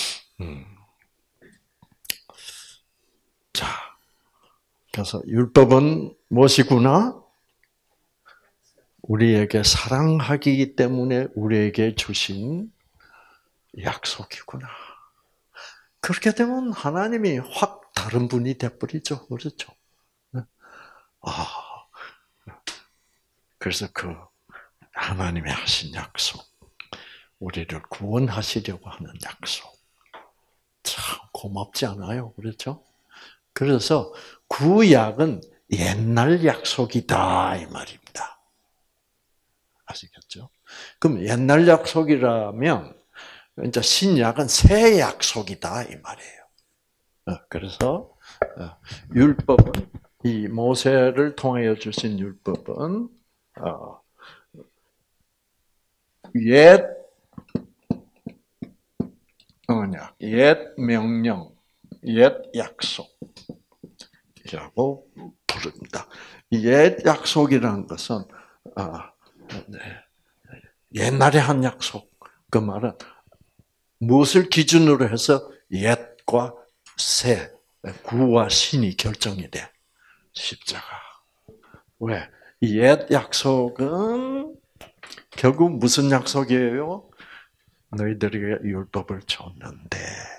자, 그래서 율법은 무엇이구나? 우리에게 사랑하기 때문에 우리에게 주신 약속이구나. 그렇게 되면 하나님이 확 다른 분이 돼버리죠. 그렇죠? 아, 그래서 그 하나님이 하신 약속, 우리를 구원하시려고 하는 약속, 참 고맙지 않아요? 그렇죠? 그래서 구약은 옛날 약속이다 이 말입니다. 아시겠죠? 그럼 옛날 약속이라면 이제 신약은 새 약속이다 이 말이에요. 그래서 율법은 이 모세를 통하여 주신 율법은 옛 언약, 옛 명령, 옛 약속이라고 부릅니다. 옛 약속이라는 것은 옛날에 한 약속. 그 말은 무엇을 기준으로 해서 옛과 새, 구와 신이 결정이 돼? 십자가. 왜? 옛 약속은 결국 무슨 약속이에요? 너희들에게 율법을 줬는데,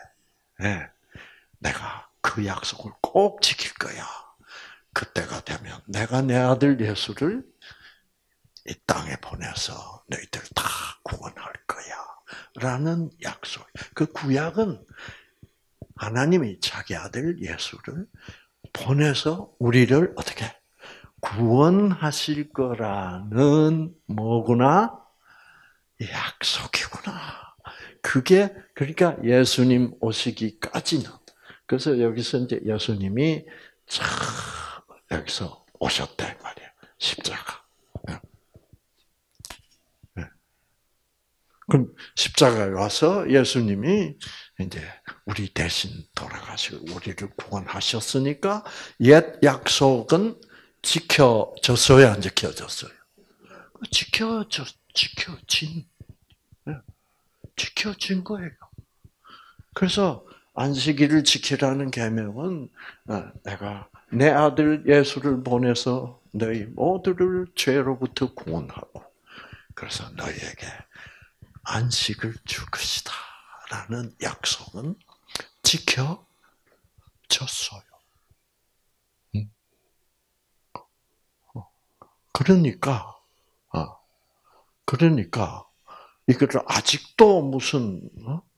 내가 그 약속을 꼭 지킬 거야. 그때가 되면 내가 내 아들 예수를 이 땅에 보내서 너희들 다 구원할 거야. 라는 약속. 그 구약은 하나님이 자기 아들 예수를 보내서 우리를 어떻게 구원하실 거라는 뭐구나? 약속이구나. 그게 그러니까 예수님 오시기까지는. 그래서 여기서 이제 예수님이 참 여기서 오셨다 말이에요. 십자가. 그럼 십자가에 와서 예수님이 이제 우리 대신 돌아가시고 우리를 구원하셨으니까 옛 약속은 지켜졌어요, 안 지켜졌어요? 지켜진 거예요. 그래서 안식일을 지키라는 계명은 내가 내 아들 예수를 보내서 너희 모두를 죄로부터 구원하고 그래서 너희에게 안식을 줄 것이다. 라는 약속은 지켜졌어요. 그러니까, 이거를 아직도 무슨,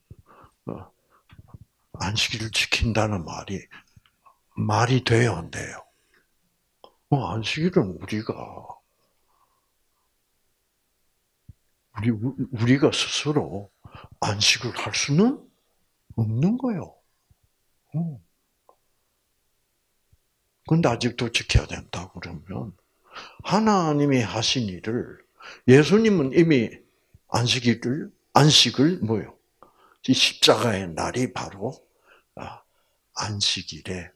안식일을 지킨다는 말이 돼요, 안 돼요? 안식일은 우리가 스스로 안식을 할 수는 없는 거예요. 근데 아직도 지켜야 된다 그러면 하나님이 하신 일을 예수님은 이미 안식을 뭐요? 이 십자가의 날이 바로 안식일의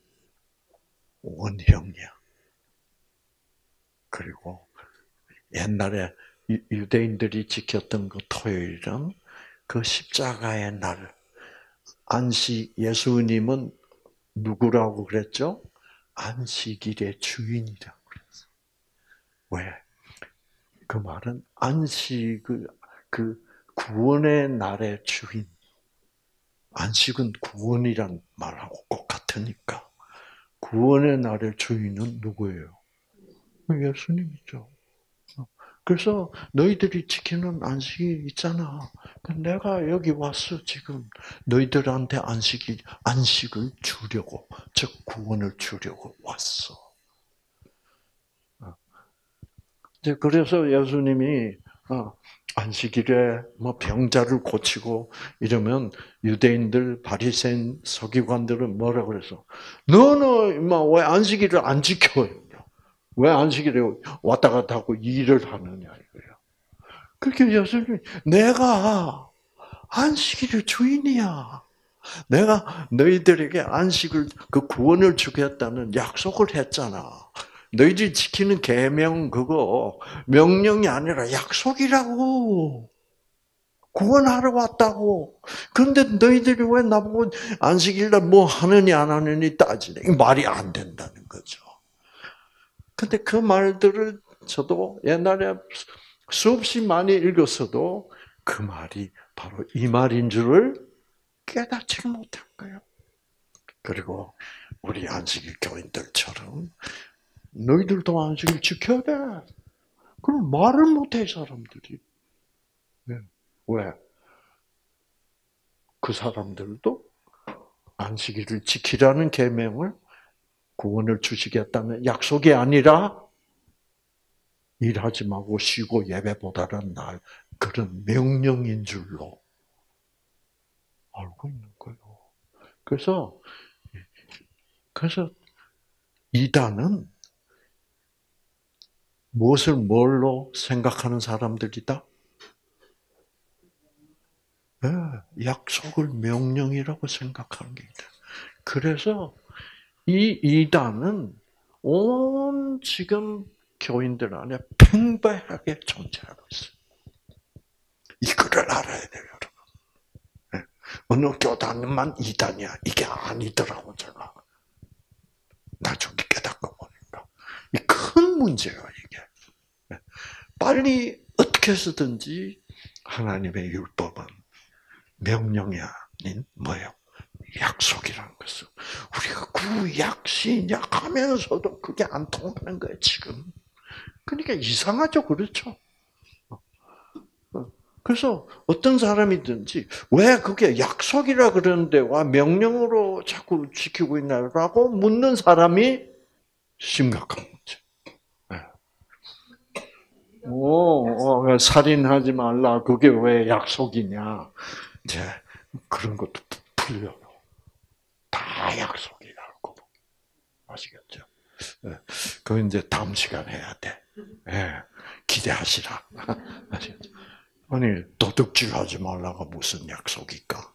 원형이야. 그리고 옛날에 유대인들이 지켰던 그 토요일은 그 십자가의 날, 안식, 예수님은 누구라고 그랬죠? 안식일의 주인이라고 그랬어요. 왜? 그 말은 안식을, 그 구원의 날의 주인. 안식은 구원이란 말하고 똑같으니까. 구원의 날의 주인은 누구예요? 예수님이죠. 그래서 너희들이 지키는 안식이 있잖아. 내가 여기 왔어, 지금. 너희들한테 안식을 주려고, 즉, 구원을 주려고 왔어. 이제 그래서 예수님이, 안식일에 뭐 병자를 고치고 이러면 유대인들, 바리새인, 서기관들은 뭐라 그래서? 너는 왜 안식일을 안 지켜? 왜 안식일에 왔다 갔다 하고 일을 하느냐 이거예요. 그렇게 예수님이 내가 안식일의 주인이야. 내가 너희들에게 안식을 그 구원을 주겠다는 약속을 했잖아. 너희들이 지키는 계명 그거 명령이 아니라 약속이라고. 구원하러 왔다고. 그런데 너희들이 왜 나보고 안식일날 뭐 하느니 안 하느니 따지네. 이 말이 안 된다는 거죠. 근데 그 말들을 저도 옛날에 수없이 많이 읽었어도 그 말이 바로 이 말인 줄을 깨닫지 못한 거예요. 그리고 우리 안식일 교인들처럼 너희들도 안식일 지켜야 돼. 그럼 말을 못해 사람들이. 왜? 그 사람들도 안식일을 지키라는 계명을 구원을 주시겠다는 약속이 아니라 일하지 말고 쉬고 예배 보다는 날 그런 명령인 줄로 알고 있는 거예요. 그래서 이단은 무엇을 뭘로 생각하는 사람들이다? 네, 약속을 명령이라고 생각하는 게 있다. 그래서 이 이단은 온 지금 교인들 안에 팽배하게 존재하고 있어요. 이거를 알아야 돼요, 여러분. 네. 어느 교단만 이단이야. 이게 아니더라고, 제가. 나중에 깨닫고 보니까. 이 큰 문제예요, 이게. 네. 빨리 어떻게 해서든지 하나님의 율법은 명령이 아닌 뭐예요? 약속이라는 것을. 우리가 구약, 신약 하면서도 그게 안 통하는 거예요, 지금. 그러니까 이상하죠, 그렇죠? 그래서 어떤 사람이든지 왜 그게 약속이라 그러는데 와 명령으로 자꾸 지키고 있나라고 묻는 사람이 심각한 문제. 살인하지 말라. 그게 왜 약속이냐? 이제 그런 것도 풀려요. 다 약속이라고. 아시겠죠? 그건 이제 다음 시간에 해야 돼. 기대하시라. 아시겠죠? 아니, 도둑질하지 말라가 무슨 약속일까?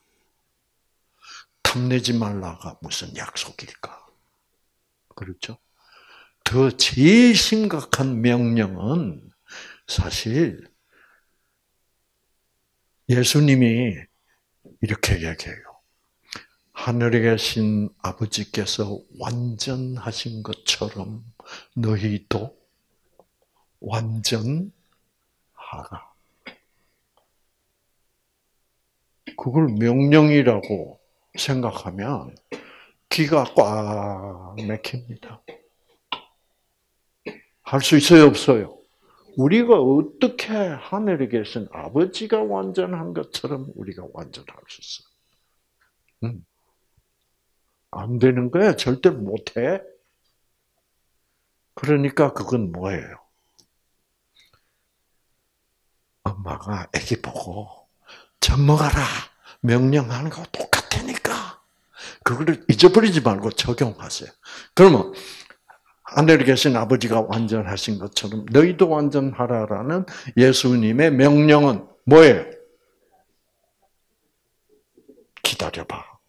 탐내지 말라가 무슨 약속일까? 그렇죠? 더 제일 심각한 명령은 사실 예수님이 이렇게 얘기해요. 하늘에 계신 아버지께서 완전하신 것처럼 너희도 완전하라. 그걸 명령이라고 생각하면 기가 꽉 막힙니다. 할 수 있어요, 없어요? 우리가 어떻게 하늘에 계신 아버지가 완전한 것처럼 우리가 완전할 수 있어요? 안 되는 거야. 절대 못해. 그러니까 그건 뭐예요? 엄마가 아기 보고 젖 먹어라 명령하는 거 똑같으니까 그거를 잊어버리지 말고 적용하세요. 그러면 하늘에 계신 아버지가 완전하신 것처럼 너희도 완전하라라는 예수님의 명령은 뭐예요? 기다려봐.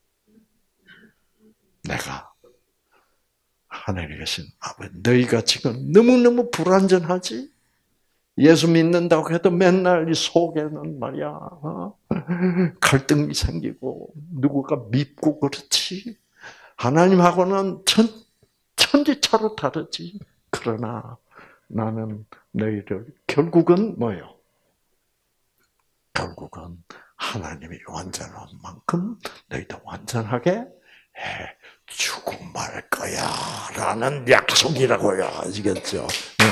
내가 하늘에 계신 아버지, 너희가 지금 너무너무 불완전하지? 예수 믿는다고 해도 맨날 이 속에는 말이야 갈등이 생기고 누구가 밉고 그렇지. 하나님하고는 천지차로 다르지. 그러나 나는 너희를 결국은 뭐예요? 결국은 하나님이 완전한 만큼 너희도 완전하게 해 주고 말 거야 라는 약속이라고요. 아시겠죠?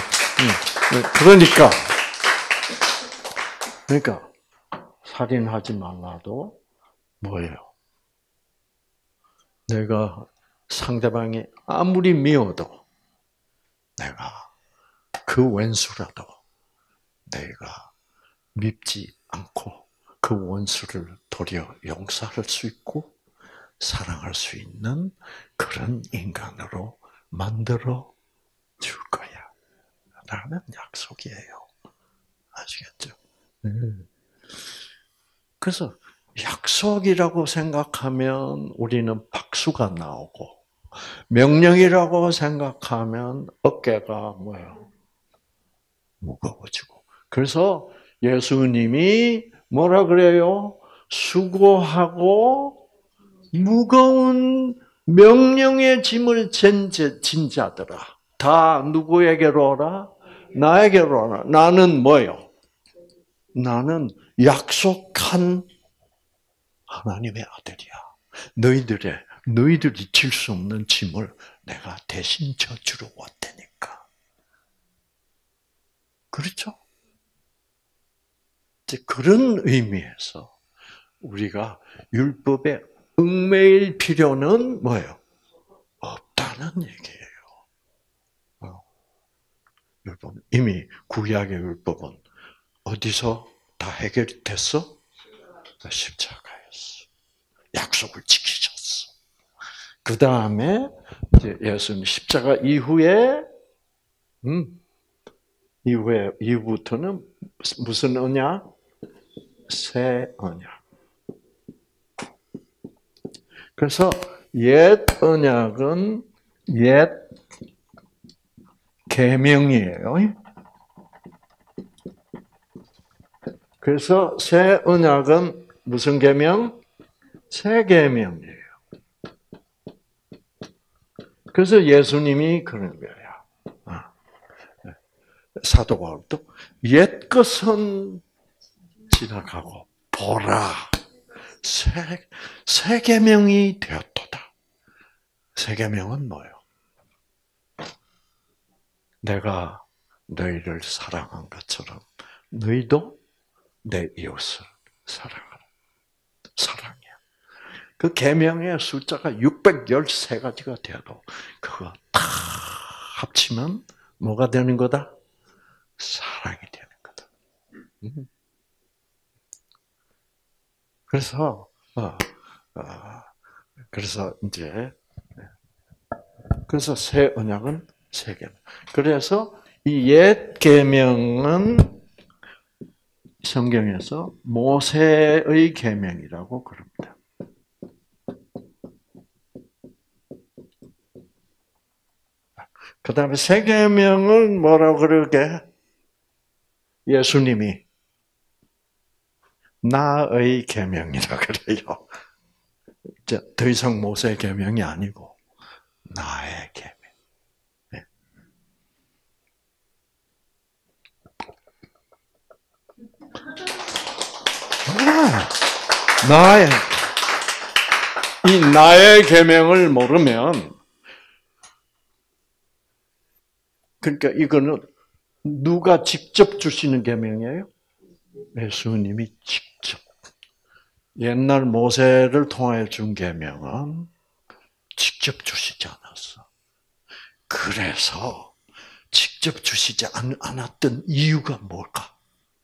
그러니까 살인하지 말라도 뭐예요? 내가 상대방이 아무리 미워도 내가 그 원수라도 내가 밉지 않고 그 원수를 도리어 용서할 수 있고 사랑할 수 있는 그런 인간으로 만들어 줄 거야. 라는 약속이에요. 아시겠죠? 그래서 약속이라고 생각하면 우리는 박수가 나오고 명령이라고 생각하면 어깨가 뭐예요? 무거워지고. 그래서 예수님이 뭐라 그래요? 수고하고 무거운 명령의 짐을 진 자들아. 다 누구에게로 오라? 나에게로 오라. 나는 뭐요? 나는 약속한 하나님의 아들이야. 너희들이 질 수 없는 짐을 내가 대신 져주러 왔다니까. 그렇죠? 그런 의미에서 우리가 율법에 얽매일 필요는 뭐예요? 없다는 얘기예요. 율법 이미 구약의 율법은 어디서 다 해결됐어? 십자가였어. 약속을 지키셨어. 그 다음에 이제 예수님 십자가 이후부터는 무슨 언약? 새 언약. 그래서 옛 언약은 옛 계명이에요. 그래서 새 언약은 무슨 계명? 새 계명이에요. 그래서 예수님이 그런 거야. 사도 바울도 옛 것은 지나가고 보라 새 계명이 되었도다. 새 계명은 뭐예요? 내가 너희를 사랑한 것처럼 너희도 내 이웃을 사랑하라. 사랑이야. 그 계명의 숫자가 613가지가 되어도 그거 다 합치면 뭐가 되는 거다? 사랑이 되는 거다. 그래서 이제 새 언약은 새 계명. 그래서 이 옛 계명은 성경에서 모세의 계명이라고 그럽니다. 그 다음에 새 계명은 뭐라고 그러게? 예수님이 나의 계명이라 그래요. 더 이상 모세의 계명이 아니고 나의 계명. 네. 나의 계명을 모르면 그러니까 이거는 누가 직접 주시는 계명이에요? 예수님이 직접. 옛날 모세를 통하여 준 계명은 직접 주시지 않았어. 그래서 직접 주시지 않았던 이유가 뭘까?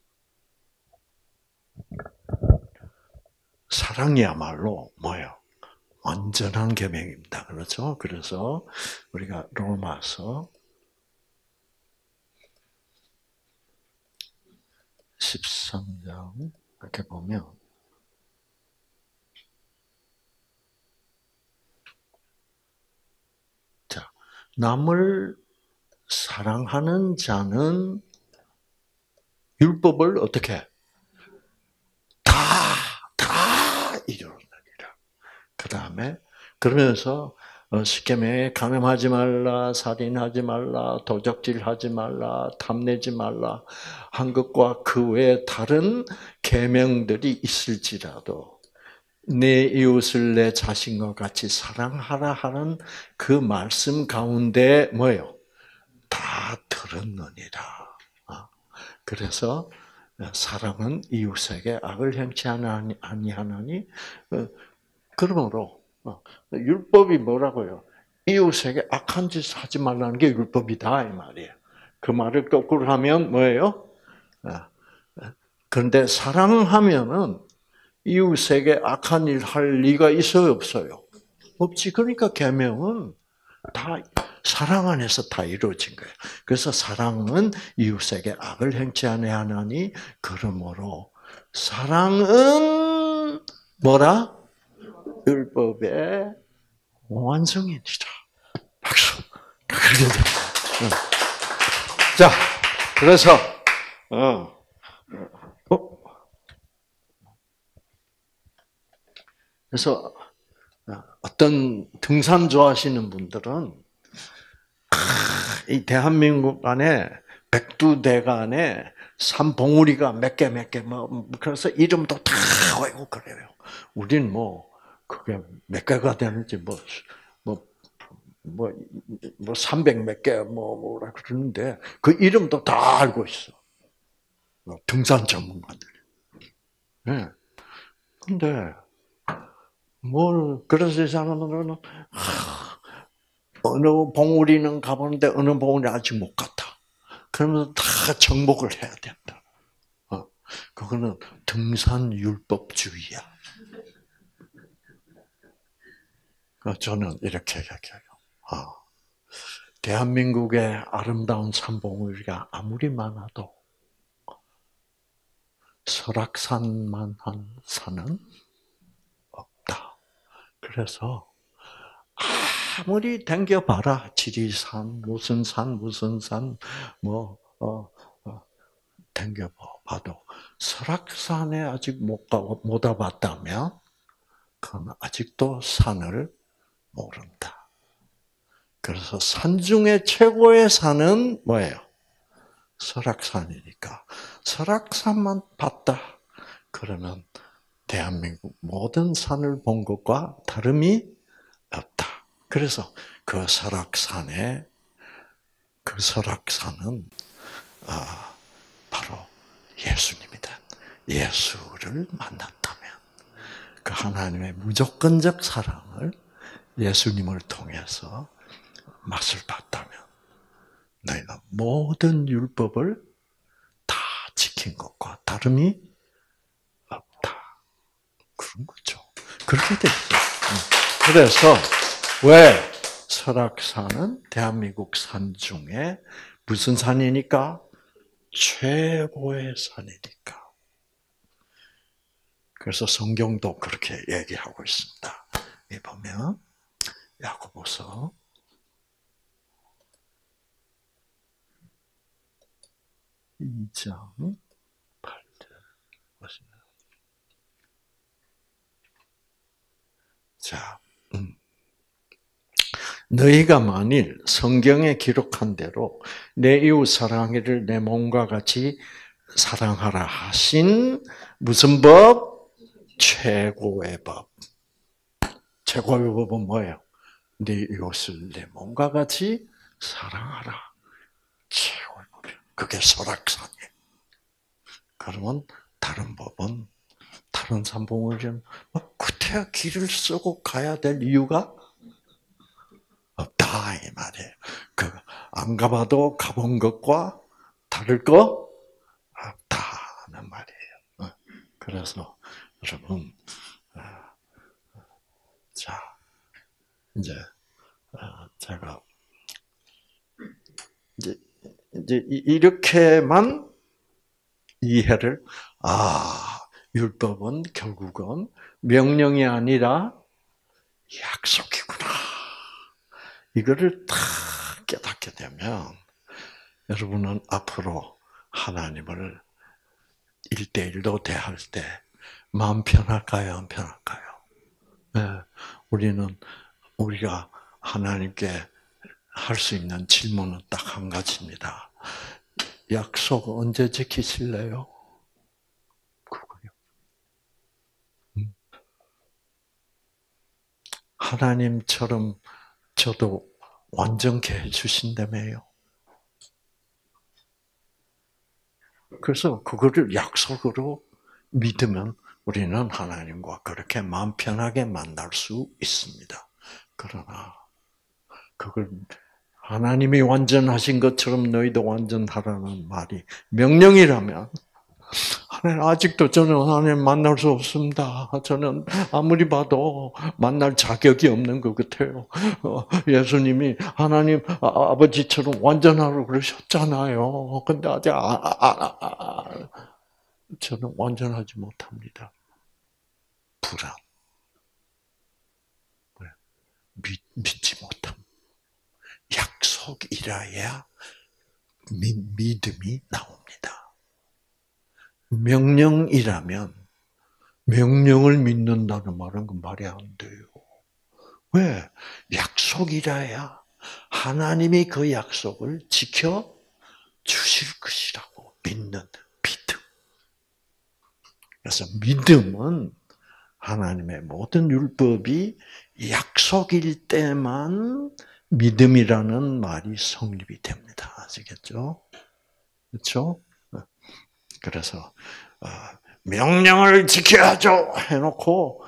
사랑이야말로 뭐예요? 완전한 계명입니다. 그렇죠? 그래서 우리가 로마서 13장 이렇게 보면 자, 남을 사랑하는 자는 율법을 어떻게 다 이루느니라. 그 다음에 그러면서 십계명에 간음하지 말라, 살인하지 말라, 도적질하지 말라, 탐내지 말라 한 것과 그 외에 다른 계명들이 있을지라도 내 이웃을 내 자신과 같이 사랑하라 하는 그 말씀 가운데 뭐예요? 다 들었느니라. 그래서 사랑은 이웃에게 악을 행치 아니하나니 그러므로 율법이 뭐라고요? 이웃에게 악한 짓 하지 말라는 게 율법이다 이 말이에요. 그 말을 거꾸로 하면 뭐예요? 그런데 사랑하면은 이웃에게 악한 일 할 리가 있어요, 없어요? 없지. 그러니까 계명은 다 사랑 안에서 다 이루어진 거예요. 그래서 사랑은 이웃에게 악을 행치 아니하나니 그러므로 사랑은 뭐라? 율법의 완성이니라. 박수. 자, 그래서 그래서 어떤 등산 좋아하시는 분들은 이 대한민국 안에 백두대간에 산봉우리가 몇 개 뭐 그래서 이름도 다 외우고 그래요. 우린 뭐 그게 몇 개가 되는지 뭐 300 몇 개 뭐라 그러는데 그 이름도 다 알고 있어. 등산 전문가들. 네. 근데 그래서 이 사람들은 어느 봉우리는 가보는데 어느 봉우리 아직 못 갔다. 그러면 다 정복을 해야 된다. 그거는 등산 율법주의야. 저는 이렇게 얘기해요. 대한민국의 아름다운 산봉우리가 아무리 많아도 설악산만한 산은 없다. 그래서 아무리 댕겨봐라. 지리산, 무슨 산, 댕겨봐도 설악산에 아직 못 와봤다면 그건 아직도 산을 모른다. 그래서 산 중에 최고의 산은 뭐예요? 설악산이니까. 설악산만 봤다. 그러면 대한민국 모든 산을 본 것과 다름이 없다. 그래서 그 설악산은 바로 예수님이다. 예수를 만났다면 그 하나님의 무조건적 사랑을 예수님을 통해서 맛을 봤다면 너희는 모든 율법을 다 지킨 것과 다름이 없다. 그런 거죠. 그렇게 돼 있어요. 그래서 왜 설악산은 대한민국 산 중에 무슨 산이니까? 최고의 산이니까. 그래서 성경도 그렇게 얘기하고 있습니다. 이 보면 야고보서 2장 8절 보시면 자, 너희가 만일 성경에 기록한 대로 내 이웃 사랑하기를 내 몸과 같이 사랑하라 하신 무슨 법? 최고의 법. 최고의 법은 뭐예요? 네 이웃을 내 몸과 같이 사랑하라. 최고의 법이에요. 그게 설악산이에요. 그러면 다른 법은 다른 산봉우리는 그때야 길을 쓰고 가야 될 이유가 없다 이 말이에요. 안 가봐도 가본 것과 다를 거 없다는 말이에요. 그래서 여러분, 자 이제 제가 이제 이렇게만 이해를 율법은 결국은 명령이 아니라 약속이구나. 이거를 딱 깨닫게 되면 여러분은 앞으로 하나님을 1대1로 대할 때 마음 편할까요? 안 편할까요? 네, 우리가 하나님께 할 수 있는 질문은 딱 한 가지입니다. 약속 언제 지키실래요? 그거요. 하나님처럼 저도 완전케 해주신다며요. 그래서 그거를 약속으로 믿으면 우리는 하나님과 그렇게 마음 편하게 만날 수 있습니다. 그러나 그걸 하나님이 완전하신 것처럼 너희도 완전하라는 말이 명령이라면 하나님 아직도 저는 하나님 만날 수 없습니다. 저는 아무리 봐도 만날 자격이 없는 것 같아요. 예수님이 하나님 아버지처럼 완전하라고 그러셨잖아요. 근데 아직 저는 완전하지 못합니다. 불안. 믿지 못함. 약속이라야 믿음이 나옵니다. 명령이라면 명령을 믿는다는 말은 그 말이 안 돼요. 왜? 약속이라야 하나님이 그 약속을 지켜 주실 것이라고 믿는 믿음. 그래서 믿음은 하나님의 모든 율법이 약속일 때만 믿음이라는 말이 성립이 됩니다. 아시겠죠? 그렇죠? 그래서 명령을 지켜야죠 해놓고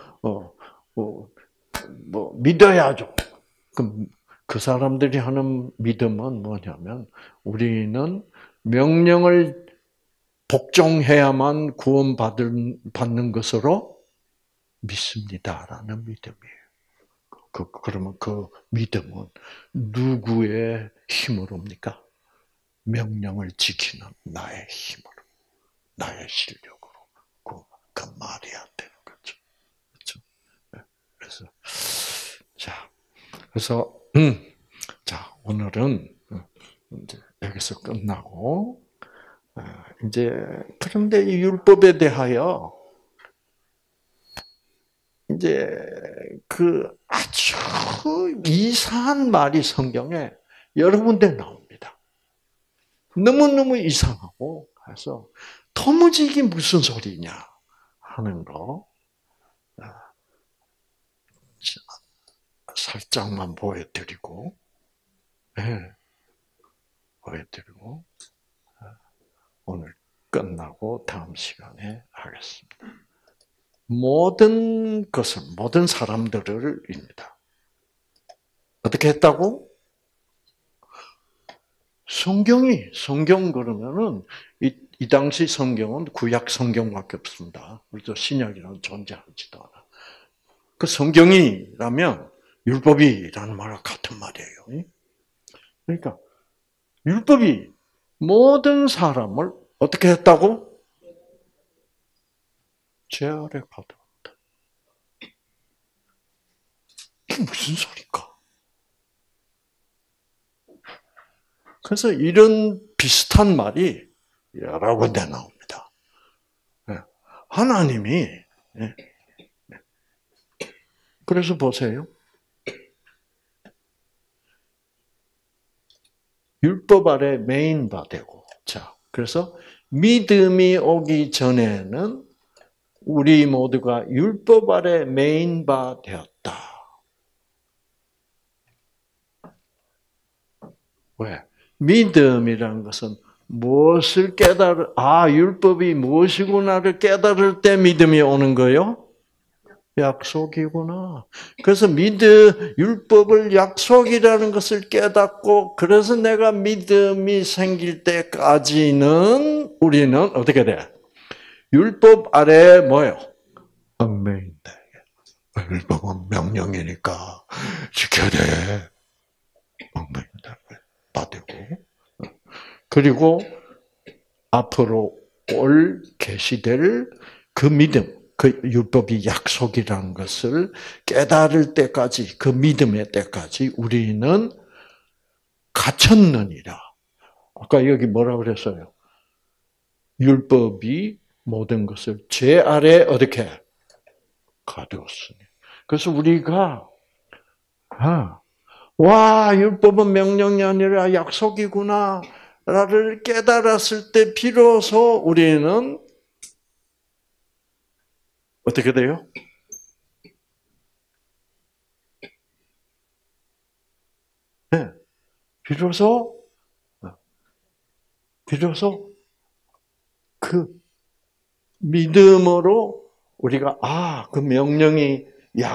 뭐 믿어야죠. 그럼 그 사람들이 하는 믿음은 뭐냐면 우리는 명령을 복종해야만 구원받는 것으로 믿습니다라는 믿음이에요. 그러면 그 믿음은 누구의 힘으로입니까? 명령을 지키는 나의 힘으로, 나의 실력으로. 그 말이 안 되는 거죠. 그렇죠? 그래서 자 오늘은 이제 여기서 끝나고 이제 그런데 이 율법에 대하여 이제 그 아주 이상한 말이 성경에 여러 군데 나옵니다. 너무너무 이상하고 그래서 도무지 이게 무슨 소리냐 하는 거 살짝만 보여드리고 보여드리고 오늘 끝나고 다음 시간에 하겠습니다. 모든 사람들을입니다. 어떻게 했다고? 성경 그러면은 이 당시 성경은 구약 성경밖에 없습니다. 그래서 신약이라는 존재하지도 않아. 그 성경이라면 율법이라는 말과 같은 말이에요. 그러니까 율법이 모든 사람을 어떻게 했다고? 죄 아래 가둬왔다. 이게 무슨 소리인가? 그래서 이런 비슷한 말이 여러 군데 나옵니다. 하나님이 그래서 보세요. 율법 아래 메인 바 되고 자 그래서 믿음이 오기 전에는 우리 모두가 율법 아래 메인 바 되었다. 왜? 믿음이라는 것은 무엇을 율법이 무엇이구나를 깨달을 때 믿음이 오는 거요? 약속이구나. 그래서 율법을 약속이라는 것을 깨닫고, 그래서 내가 믿음이 생길 때까지는 우리는 어떻게 돼? 율법 아래 뭐예요? 얽매인다. 율법은 명령이니까 지켜야 돼. 얽매인다. 받고. 그리고 앞으로 계시될 그 믿음, 그 율법이 약속이라는 것을 깨달을 때까지, 그 믿음의 때까지 우리는 갇혔느니라. 아까 여기 뭐라 그랬어요? 율법이 모든 것을 죄 아래 어떻게 가두었으니. 그래서 우리가 와, 율법은 명령이 아니라 약속이구나를 깨달았을 때 비로소 우리는 어떻게 돼요? 네, 비로소 그 믿음으로 우리가 그 명령이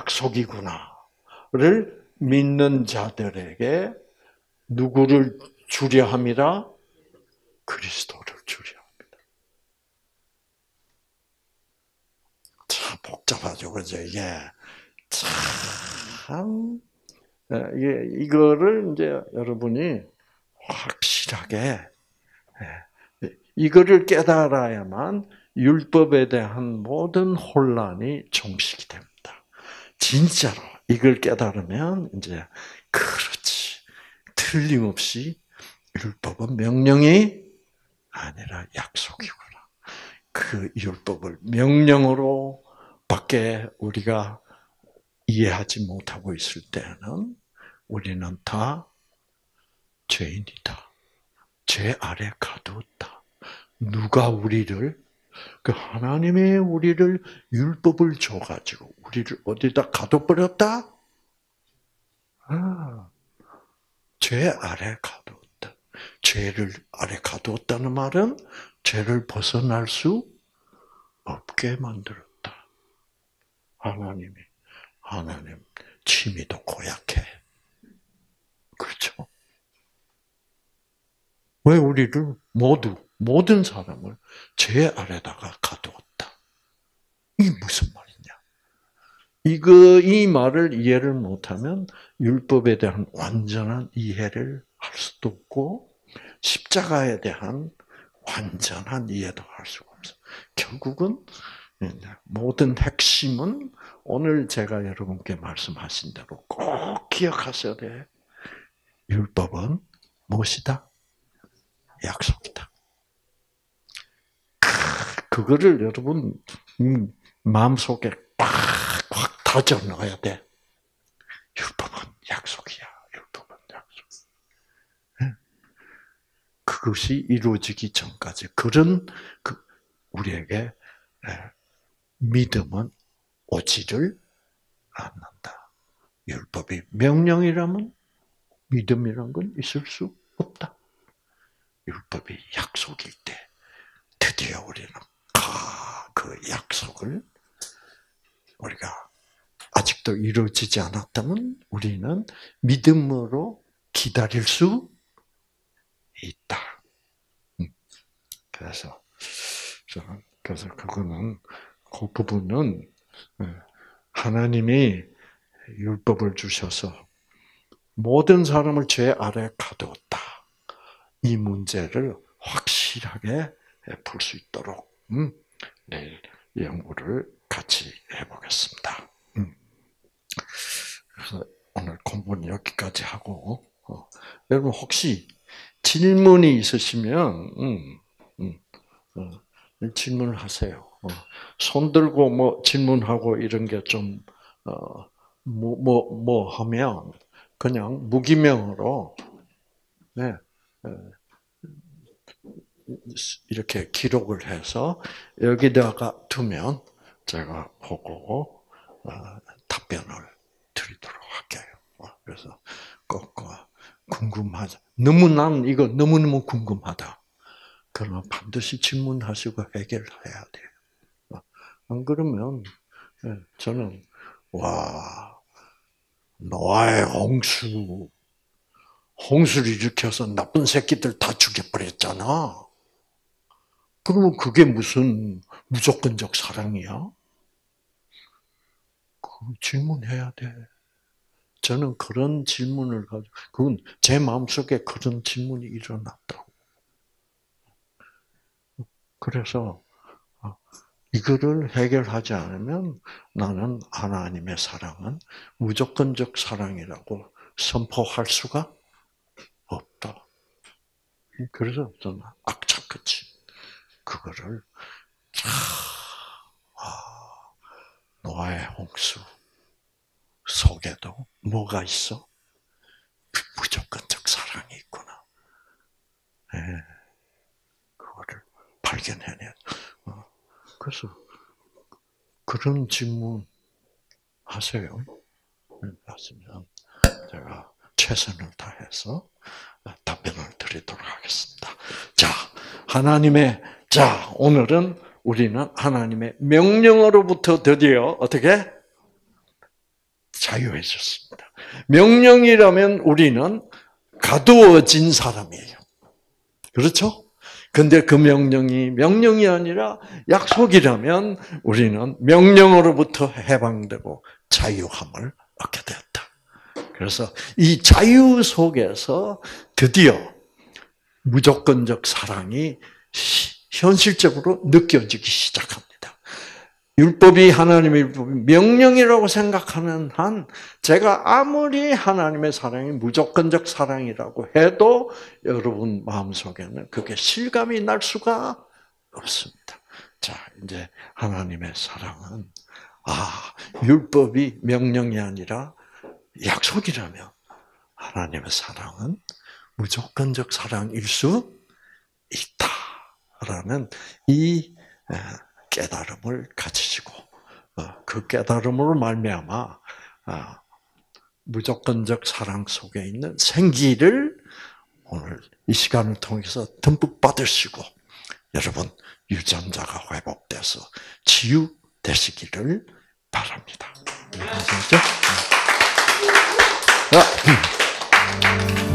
약속이구나를 믿는 자들에게 누구를 주려 함이라? 그리스도를 주려 합니다. 참 복잡하죠, 그죠? 이게 참 이거를 이제 여러분이 확실하게 이거를 깨달아야만 율법에 대한 모든 혼란이 종식이 됩니다. 진짜로 이걸 깨달으면 이제 그렇지. 틀림없이 율법은 명령이 아니라 약속이구나. 그 율법을 명령으로 밖에 우리가 이해하지 못하고 있을 때는 우리는 다 죄인이다. 죄 아래 가두었다. 누가 우리를 하나님이 우리를 율법을 줘가지고 우리를 어디다 가둬버렸다? 죄 아래 가두었다. 죄를 아래 가두었다는 말은 죄를 벗어날 수 없게 만들었다. 하나님 취미도 고약해. 그렇죠? 왜 우리를 모든 사람을 죄 아래다가 가두었다. 이게 무슨 말이냐? 이 말을 이해를 못하면 율법에 대한 완전한 이해를 할 수도 없고 십자가에 대한 완전한 이해도 할 수가 없어. 결국은 모든 핵심은 오늘 제가 여러분께 말씀하신 대로 꼭 기억하셔야 돼. 율법은 무엇이다? 약속이다. 그거를 여러분 마음속에 꽉 다져 넣어야 돼. 율법은 약속이야. 율법은 약속. 그것이 이루어지기 전까지 그런 우리에게 믿음은 오지를 않는다. 율법이 명령이라면 믿음이란 건 있을 수 없다. 율법이 약속일 때 드디어 우리는 그 약속을 우리가 아직도 이루어지지 않았다면 우리는 믿음으로 기다릴 수 있다. 그래서 그거는 그 부분은 하나님이 율법을 주셔서 모든 사람을 죄 아래 가두었다. 이 문제를 확실하게 풀 수 있도록 내일 연구를 같이 해보겠습니다. 그래서 오늘 공부는 여기까지 하고 여러분 혹시 질문이 있으시면 질문을 하세요. 손 들고 뭐 질문하고 이런 게 좀 하면 그냥 무기명으로 네, 이렇게 기록을 해서 여기다가 두면 제가 보고 답변을 드리도록 할게요. 그래서 꼭 궁금하다. 난 이거 너무너무 궁금하다. 그러면 반드시 질문하시고 해결해야 돼요. 안 그러면 저는 노아의 홍수를 일으켜서 나쁜 새끼들 다 죽여버렸잖아. 그러면 그게 무슨 무조건적 사랑이야? 그 질문해야 돼. 저는 그런 질문을 가지고, 그건 제 마음속에 그런 질문이 일어났다고. 그래서 이거를 해결하지 않으면 나는 하나님의 사랑은 무조건적 사랑이라고 선포할 수가 없다. 그래서 저는 악착같이 그거를 노아의 홍수 속에도 뭐가 있어? 무조건적 사랑이 있구나. 네. 그거를 발견해내. 그래서 그런 질문 하세요. 하시면 제가 최선을 다해서 답변을 드리도록 하겠습니다. 오늘은 우리는 하나님의 명령으로부터 드디어 어떻게? 자유해졌습니다. 명령이라면 우리는 가두어진 사람이에요. 그렇죠? 근데 그 명령이 아니라 약속이라면 우리는 명령으로부터 해방되고 자유함을 얻게 되었다. 그래서 이 자유 속에서 드디어 무조건적 사랑이 현실적으로 느껴지기 시작합니다. 율법이 하나님의 명령이라고 생각하는 한 제가 아무리 하나님의 사랑이 무조건적 사랑이라고 해도 여러분 마음속에는 그게 실감이 날 수가 없습니다. 이제 하나님의 사랑은 율법이 명령이 아니라 약속이라면 하나님의 사랑은 무조건적 사랑일 수 있다라는 이 깨달음을 가지시고 그 깨달음으로 말미암아 무조건적 사랑 속에 있는 생기를 오늘 이 시간을 통해서 듬뿍 받으시고 여러분 유전자가 회복돼서 치유되시기를 바랍니다. 아시겠죠?